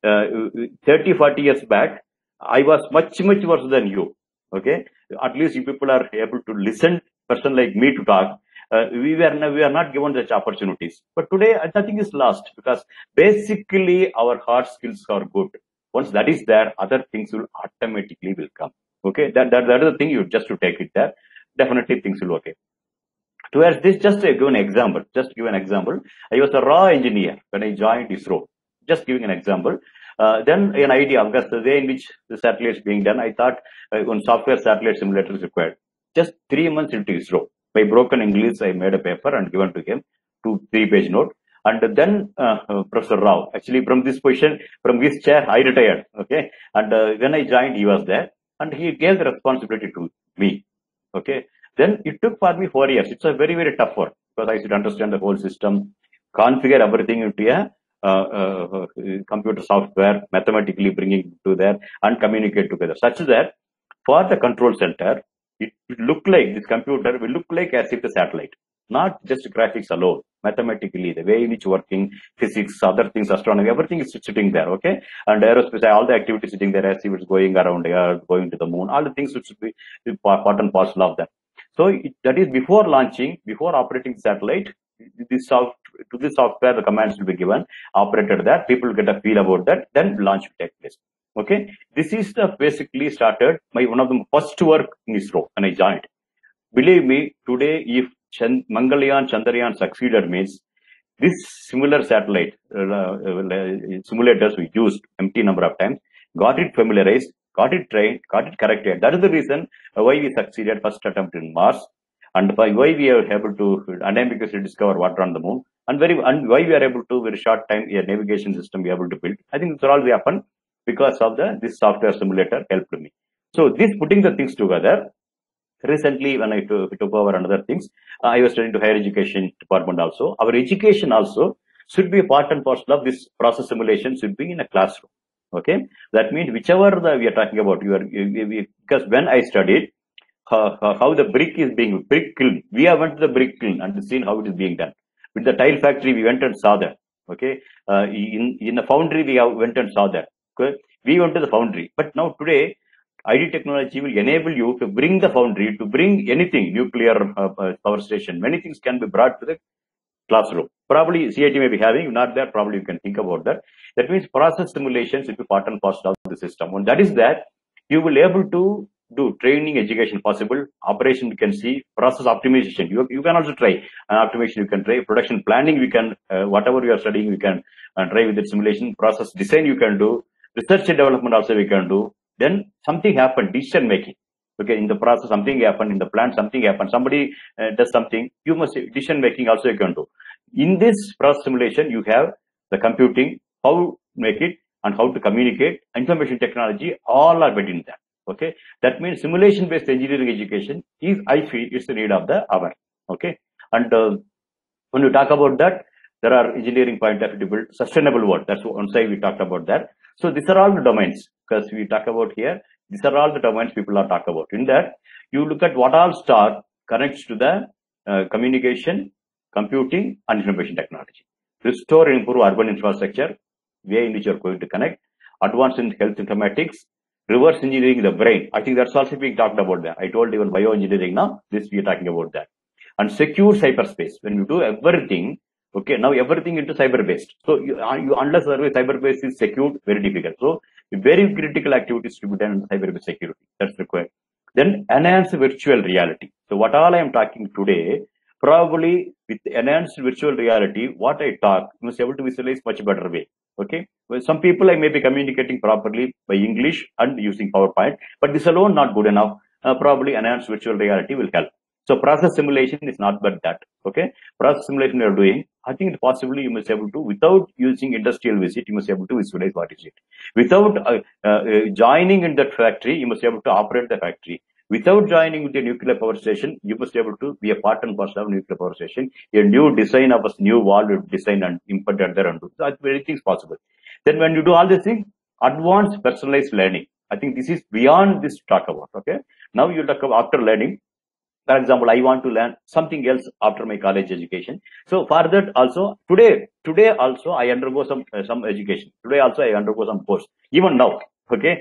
30, 40 years back, I was much worse than you. Okay, at least you people are able to listen person like me to talk. We are not given such opportunities. But today, nothing is lost, because basically our hard skills are good. Once that is there, other things will automatically will come. Okay, that is the thing. You just to take it there, definitely things will okay. Towards this, just to give an example. I was a raw engineer when I joined ISRO. Just giving an example. Then an idea, because the way in which the satellite is being done, I thought one software satellite simulator is required. Just 3 months into ISRO, by broken English, I made a paper and given to him, 2-3-page note. And then Professor Rao, actually from this position, from his chair, I retired. Okay, and when I joined, he was there, and he gave the responsibility to me. Okay, then it took for me 4 years. It's a very tough work, because I should understand the whole system, configure everything into a computer software, mathematically bringing it to there and communicate together, such that for the control center, it look like this computer will look like as if a satellite, not just graphics alone. Mathematically, the way in which working, physics, other things, astronomy, everything is sitting there. Okay, and aerospace, all the activities sitting there as if it's going around Earth, going to the moon, all the things which should be part and parcel of that. So that is before launching, before operating satellite. To this software, the commands will be given, operated that, people get a feel about that, then launch will take place. Okay, this is the basically started my one of the first work in ISRO when I joined. Believe me, today if Mangalyaan, Chandrayaan succeeded means this similar satellite simulators we used empty number of times, got it familiarized, got it trained, got it corrected. That is the reason why we succeeded first attempt in Mars. And why we are able to unambiguously discover water on the moon, and why we are able to very short time a navigation system be able to build. I think this all happened because of this software simulator helped me. So this putting the things together. Recently, when I took over another things, I was studying to higher education department also. Our education also should be a part and parcel of this process simulation, should be in a classroom. Okay, that means whichever we are talking about, because when I studied. How the brick kiln. We have went to the brick kiln and seen how it is being done. With the tile factory, we went and saw that. Okay, in the foundry, we went and saw that. Okay, we went to the foundry. But now today, ID technology will enable you to bring the foundry, to bring anything, nuclear power station. Many things can be brought to the classroom. Probably CIT may be having, not there, probably you can think about that. That means process simulations will be part and parcel of the system. When that is that, you will able to do training, education possible, operation you can see, process optimization. You can also try optimization. You can try production planning. We can whatever you are studying, we can try with the simulation. Process design you can do. Research and development also we can do. Then something happened, decision making. Okay, in the process something happened, in the plant something happened. Somebody does something. You must decision making also you can do. In this process simulation, you have the computing, how to make it, and how to communicate. Information technology, all are within that. Okay, that means simulation-based engineering education is, I feel, it's the need of the hour. Okay, and when we talk about that, there are engineering point of view to build sustainable world. That's one side we talked about that. So these are all the domains, because we talk about here. These are all the domains people are talking about. In that, you look at what all star connects to the communication, computing, and information technology. Restore and improve urban infrastructure, way in which you are going to connect. Advance in health informatics. Reverse engineering the brain. I think that's also being talked about there. I told even bioengineering now. This we are talking about that. And secure cyberspace. When you do everything, okay, now everything into cyber-based. So you unless cyber-based is secured, very difficult. So very critical activities to be done in cyber-based security. That's required. Then enhance virtual reality. So what all I am talking today, probably with enhanced virtual reality, what I talk, you must be able to visualize much better way. Okay, well, some people I may be communicating properly by English and using PowerPoint, but this alone not good enough. Probably enhanced virtual reality will help. So process simulation is not but that. Okay, process simulation you are doing. I think possibly you must be able to, without using industrial visit, you must be able to visualize what is it. Without joining in that factory, you must be able to operate the factory. Without joining with the nuclear power station, you must be able to be a part and parcel of nuclear power station. A new design of a new wall will design and implement there and do. So everything is possible. Then when you do all these things, advanced personalized learning. I think this is beyond this to talk about. Okay. Now you talk about after learning. For example, I want to learn something else after my college education. So for that also, today also I undergo some education. Today also I undergo some course. Even now, okay.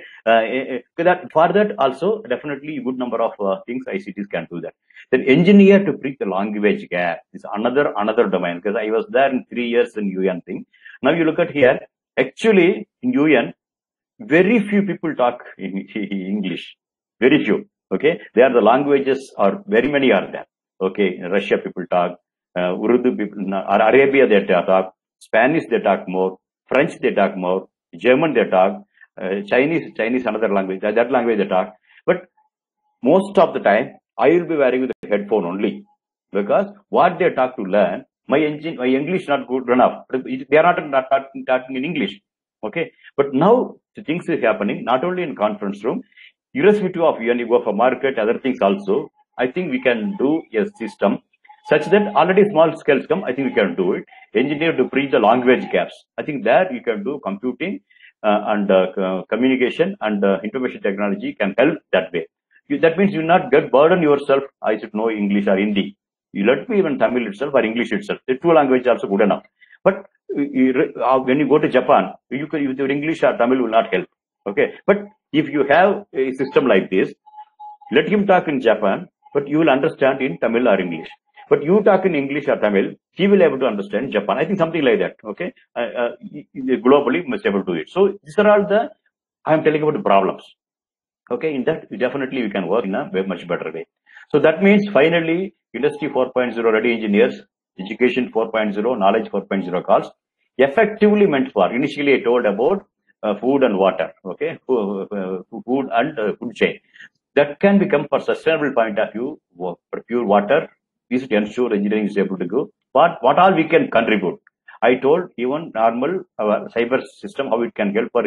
For that also, definitely a good number of things ICTs can do that. Then engineer to bridge the language gap is another domain, because I was there in 3 years in UN thing. Now you look at here. Actually, in UN, very few people talk in English. Very few. Okay, there are the languages, or very many are there. Okay, in Russia people talk, Urdu people, Arabia they talk, Spanish they talk more, French they talk more, German they talk, Chinese another language, that language they talk. But most of the time, I will be wearing the headphone only, because what they talk to learn, my English not good enough. They are not talking in English. Okay, but now the things is happening not only in conference room. Irrespective of when you go for market, other things also, I think we can do a system such that already small scales come, I think we can do it. Engineer to bridge the language gaps. I think there you can do computing and communication and information technology can help that way. That means you not get burden yourself, I should know English or Hindi. You let me even Tamil itself or English itself. The two languages are also good enough. But when you go to Japan, your English or Tamil will not help. Okay, but if you have a system like this, let him talk in Japan, but you will understand in Tamil or English. But you talk in English or Tamil, he will be able to understand Japan. I think something like that. Okay, globally must be able to do it. So these are all I am telling about the problems. Okay, in that definitely we can work in a much better way. So that means finally, Industry 4.0 ready engineers, Education 4.0, Knowledge 4.0 calls, effectively meant for, initially I told about food and water, okay, food and food chain. That can become, for sustainable point of view, pure water, is to ensure engineering is able to go. But what all we can contribute? I told even normal our cyber system, how it can help for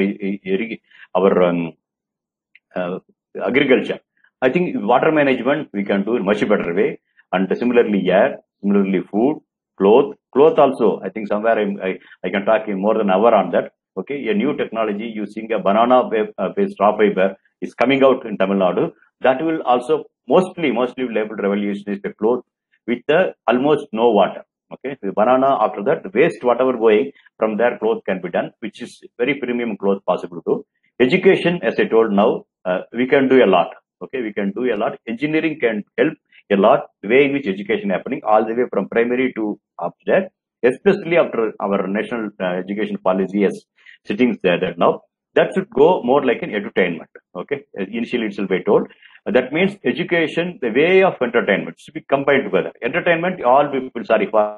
our agriculture. I think water management we can do in much better way. And similarly air, similarly food, cloth also. I think somewhere I can talk in more than an hour on that. Okay, a new technology using a banana-based straw fiber is coming out in Tamil Nadu. That will also mostly will able to revolutionize the cloth with almost no water. Okay, the banana after that, the waste whatever going from there, cloth can be done, which is very premium cloth possible to. Education, as I told now, we can do a lot. Okay, we can do a lot. Engineering can help a lot. The way in which education happening, all the way from primary to up there, especially after our national education policy is sitting there now, that should go more like an entertainment. Okay, initially itself I told. That means education, the way of entertainment should be combined together. Entertainment, all people, sorry for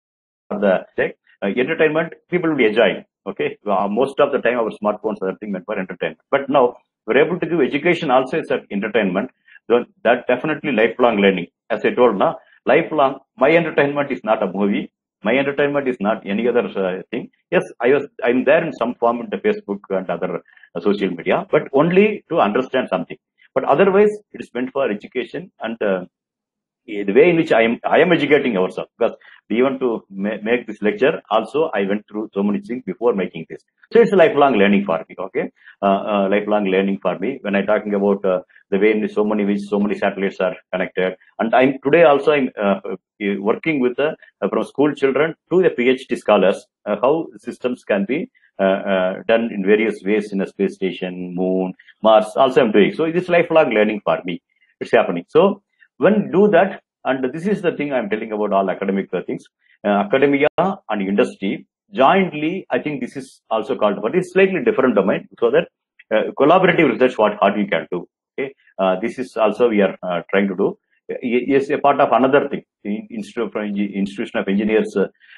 the entertainment, people will be enjoying. Okay, most of the time our smartphones are thing meant for entertainment. But now we're able to give education also as entertainment. So that definitely lifelong learning. As I told now, lifelong. My entertainment is not a movie. My entertainment is not any other thing. Yes, I'm there in some form in the Facebook and other social media, but only to understand something. But otherwise, it is meant for education and the way in which I am educating ourselves. Because even to make this lecture, also I went through so many things before making this. So it's a lifelong learning for me. Okay, lifelong learning for me. When I'm talking about the way in which so many satellites are connected, and today also I'm working with from school children to the PhD scholars, how systems can be done in various ways in a space station, moon, Mars. Also I'm doing. So it is lifelong learning for me. It's happening. So when you do that, and this is the thing I'm telling about all academic things, academia and industry jointly, I think this is also called, but it's slightly different domain, so that collaborative research, what we can do. Okay, this is also we are trying to do. Is a part of another thing, Institution of Engineers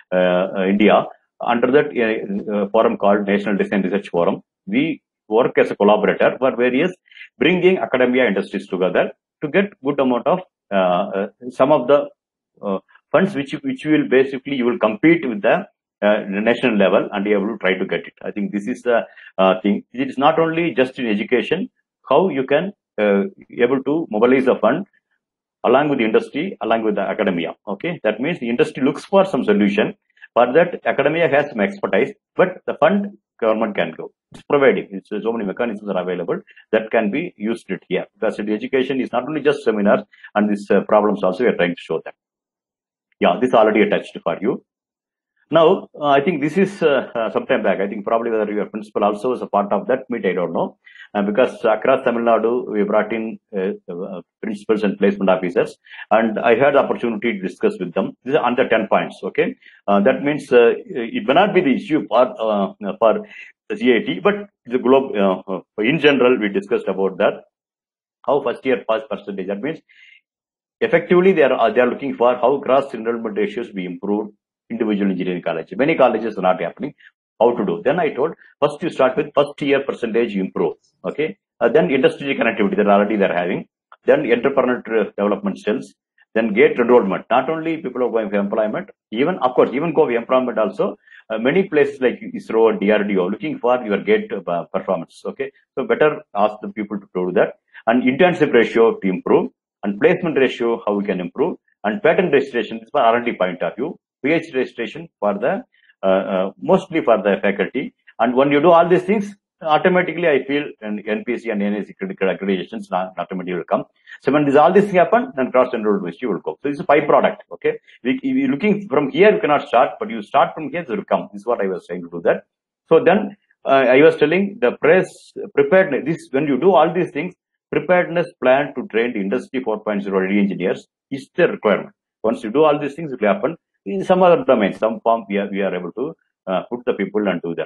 India. Under that forum called National Design Research Forum, we work as a collaborator for various bringing academia industries together to get good amount of some of the funds which will basically you will compete with the national level and you will try to get it. I think this is the thing. It is not only just in education, how you can able to mobilize the fund along with the industry, along with the academia. Okay, that means the industry looks for some solution. For that, academia has some expertise, but the fund government can go. It's providing. So many mechanisms are available that can be used it here. Because the education is not only just seminars and these problems also we are trying to show that. Yeah, this already attached for you. Now, I think this is some time back. I think probably whether your principal also was a part of that meet, I don't know. Because across Tamil Nadu, we brought in principals and placement officers, and I had the opportunity to discuss with them. These are under 10 points, okay? That means it may not be the issue for CIT, but the globe, in general, we discussed about that. How first year pass percentage, that means effectively they are looking for how cross enrollment ratios be improved. Individual engineering college. Many colleges are not happening. How to do? Then I told, first you start with first year percentage you improve. Okay. Then industry connectivity that already they're having. Then entrepreneurial development cells. Then gate enrollment. Not only people are going for employment, even of course, even go for employment also. Many places like ISRO and DRDO looking for your gate performance. Okay. So better ask the people to do that. And internship ratio to improve. And placement ratio, how we can improve. And patent registration, this is for R&D point of view. PhD registration for the mostly for the faculty, and when you do all these things, automatically I feel and NPC and NAC critical accreditations automatically will come. So when all these things happen, then cross enrolled university will go. So it's a byproduct. Okay, we looking from here you cannot start, but you start from here, it will come. This is what I was trying to do that. So then I was telling the press preparedness. This when you do all these things, preparedness plan to train the industry 4.0 ready engineers is the requirement. Once you do all these things, it will happen. In some other domains, some form we are able to put the people and do that.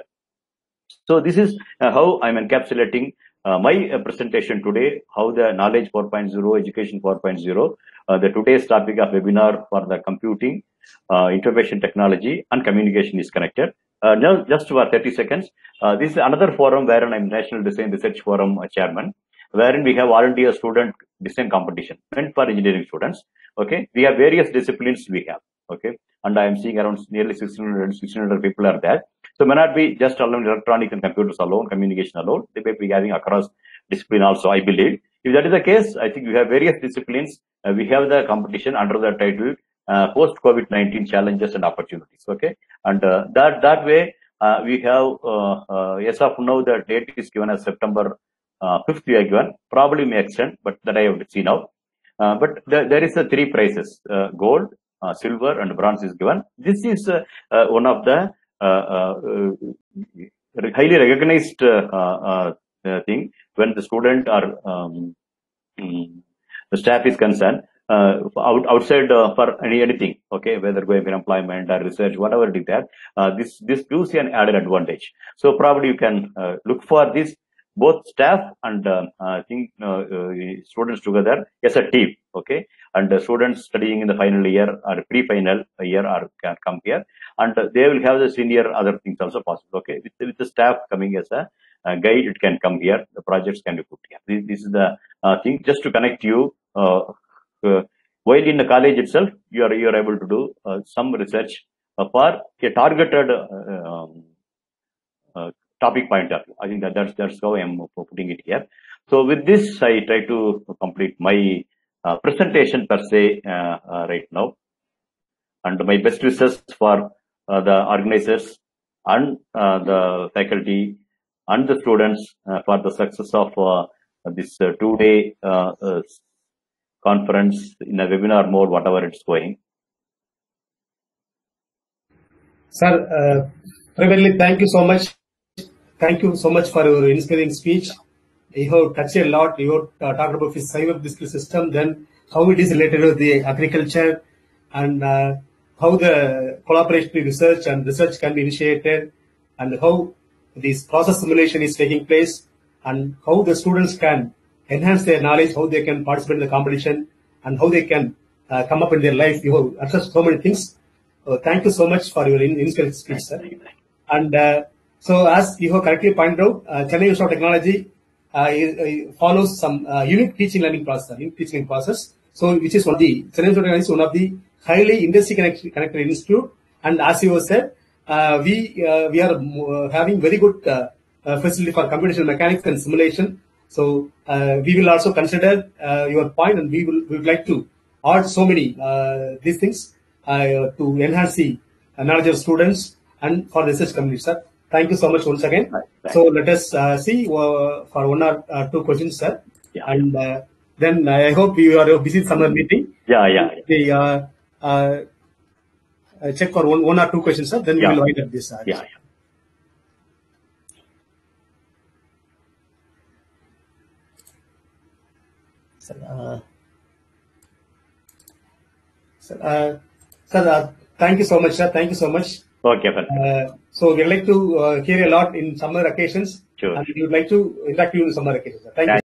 So this is how I'm encapsulating my presentation today, how the knowledge 4.0, education 4.0, the today's topic of webinar for the computing, information technology and communication is connected. Now just for 30 seconds, this is another forum wherein I'm National Design Research Forum chairman, wherein we have volunteer student design competition meant for engineering students. Okay, we have various disciplines we have. Okay, and I am seeing around nearly 1600 people are there. So may not be just alone electronics and computers alone, communication alone. They may be having across discipline also, I believe. If that is the case, I think we have various disciplines. We have the competition under the title post-COVID-19 challenges and opportunities. Okay, and that way we have as of now the date is given as September 5th. We are given. Probably may extend, but that I have to see now. But there is the three prizes: gold, silver and bronze is given. This is one of the highly recognized thing when the student or the staff is concerned outside for anything. Okay, whether going for employment or research, whatever it is that this gives you an added advantage. So probably you can look for this. Both staff and students together as a team, okay? And the students studying in the final year or pre-final year or can come here, and they will have the senior other things also possible, okay? With the staff coming as a guide, it can come here. The projects can be put here. This is the thing just to connect you. While in the college itself, you are able to do some research for a targeted topic point of view. I think that's how I am putting it here. So with this, I try to complete my presentation per se right now, and my best wishes for the organizers and the faculty and the students for the success of this 2-day conference in a webinar mode, whatever it's going. Sir, primarily, thank you so much. Thank you so much for your inspiring speech. You have touched a lot. You have talked about the cyber physical system, then how it is related to the agriculture, and how the collaborative research and research can be initiated, and how this process simulation is taking place, and how the students can enhance their knowledge, how they can participate in the competition, and how they can come up in their life. You have addressed so many things. Thank you so much for your inspiring speech, sir. And so, as you have correctly pointed out, Chennai Institute of Technology follows some unique teaching learning process. So, which is one of the Chennai Institute is one of the highly industry connected institute. And as you said, we are having very good facility for computational mechanics and simulation. So we will also consider your point, and we would like to add so many these things to enhance the knowledge of students and for the research community, sir. Thank you so much once again. So let us see for one or two questions, sir. Yeah. And then I hope you are busy summer meeting. Yeah. Check for one or two questions, sir. Then we will wind up this. Yeah. Sir, thank you so much, sir. Thank you so much. Okay. So we'd like to hear a lot in summer occasions. Sure. And we would like to interact with you in summer occasions, sir. Thank you.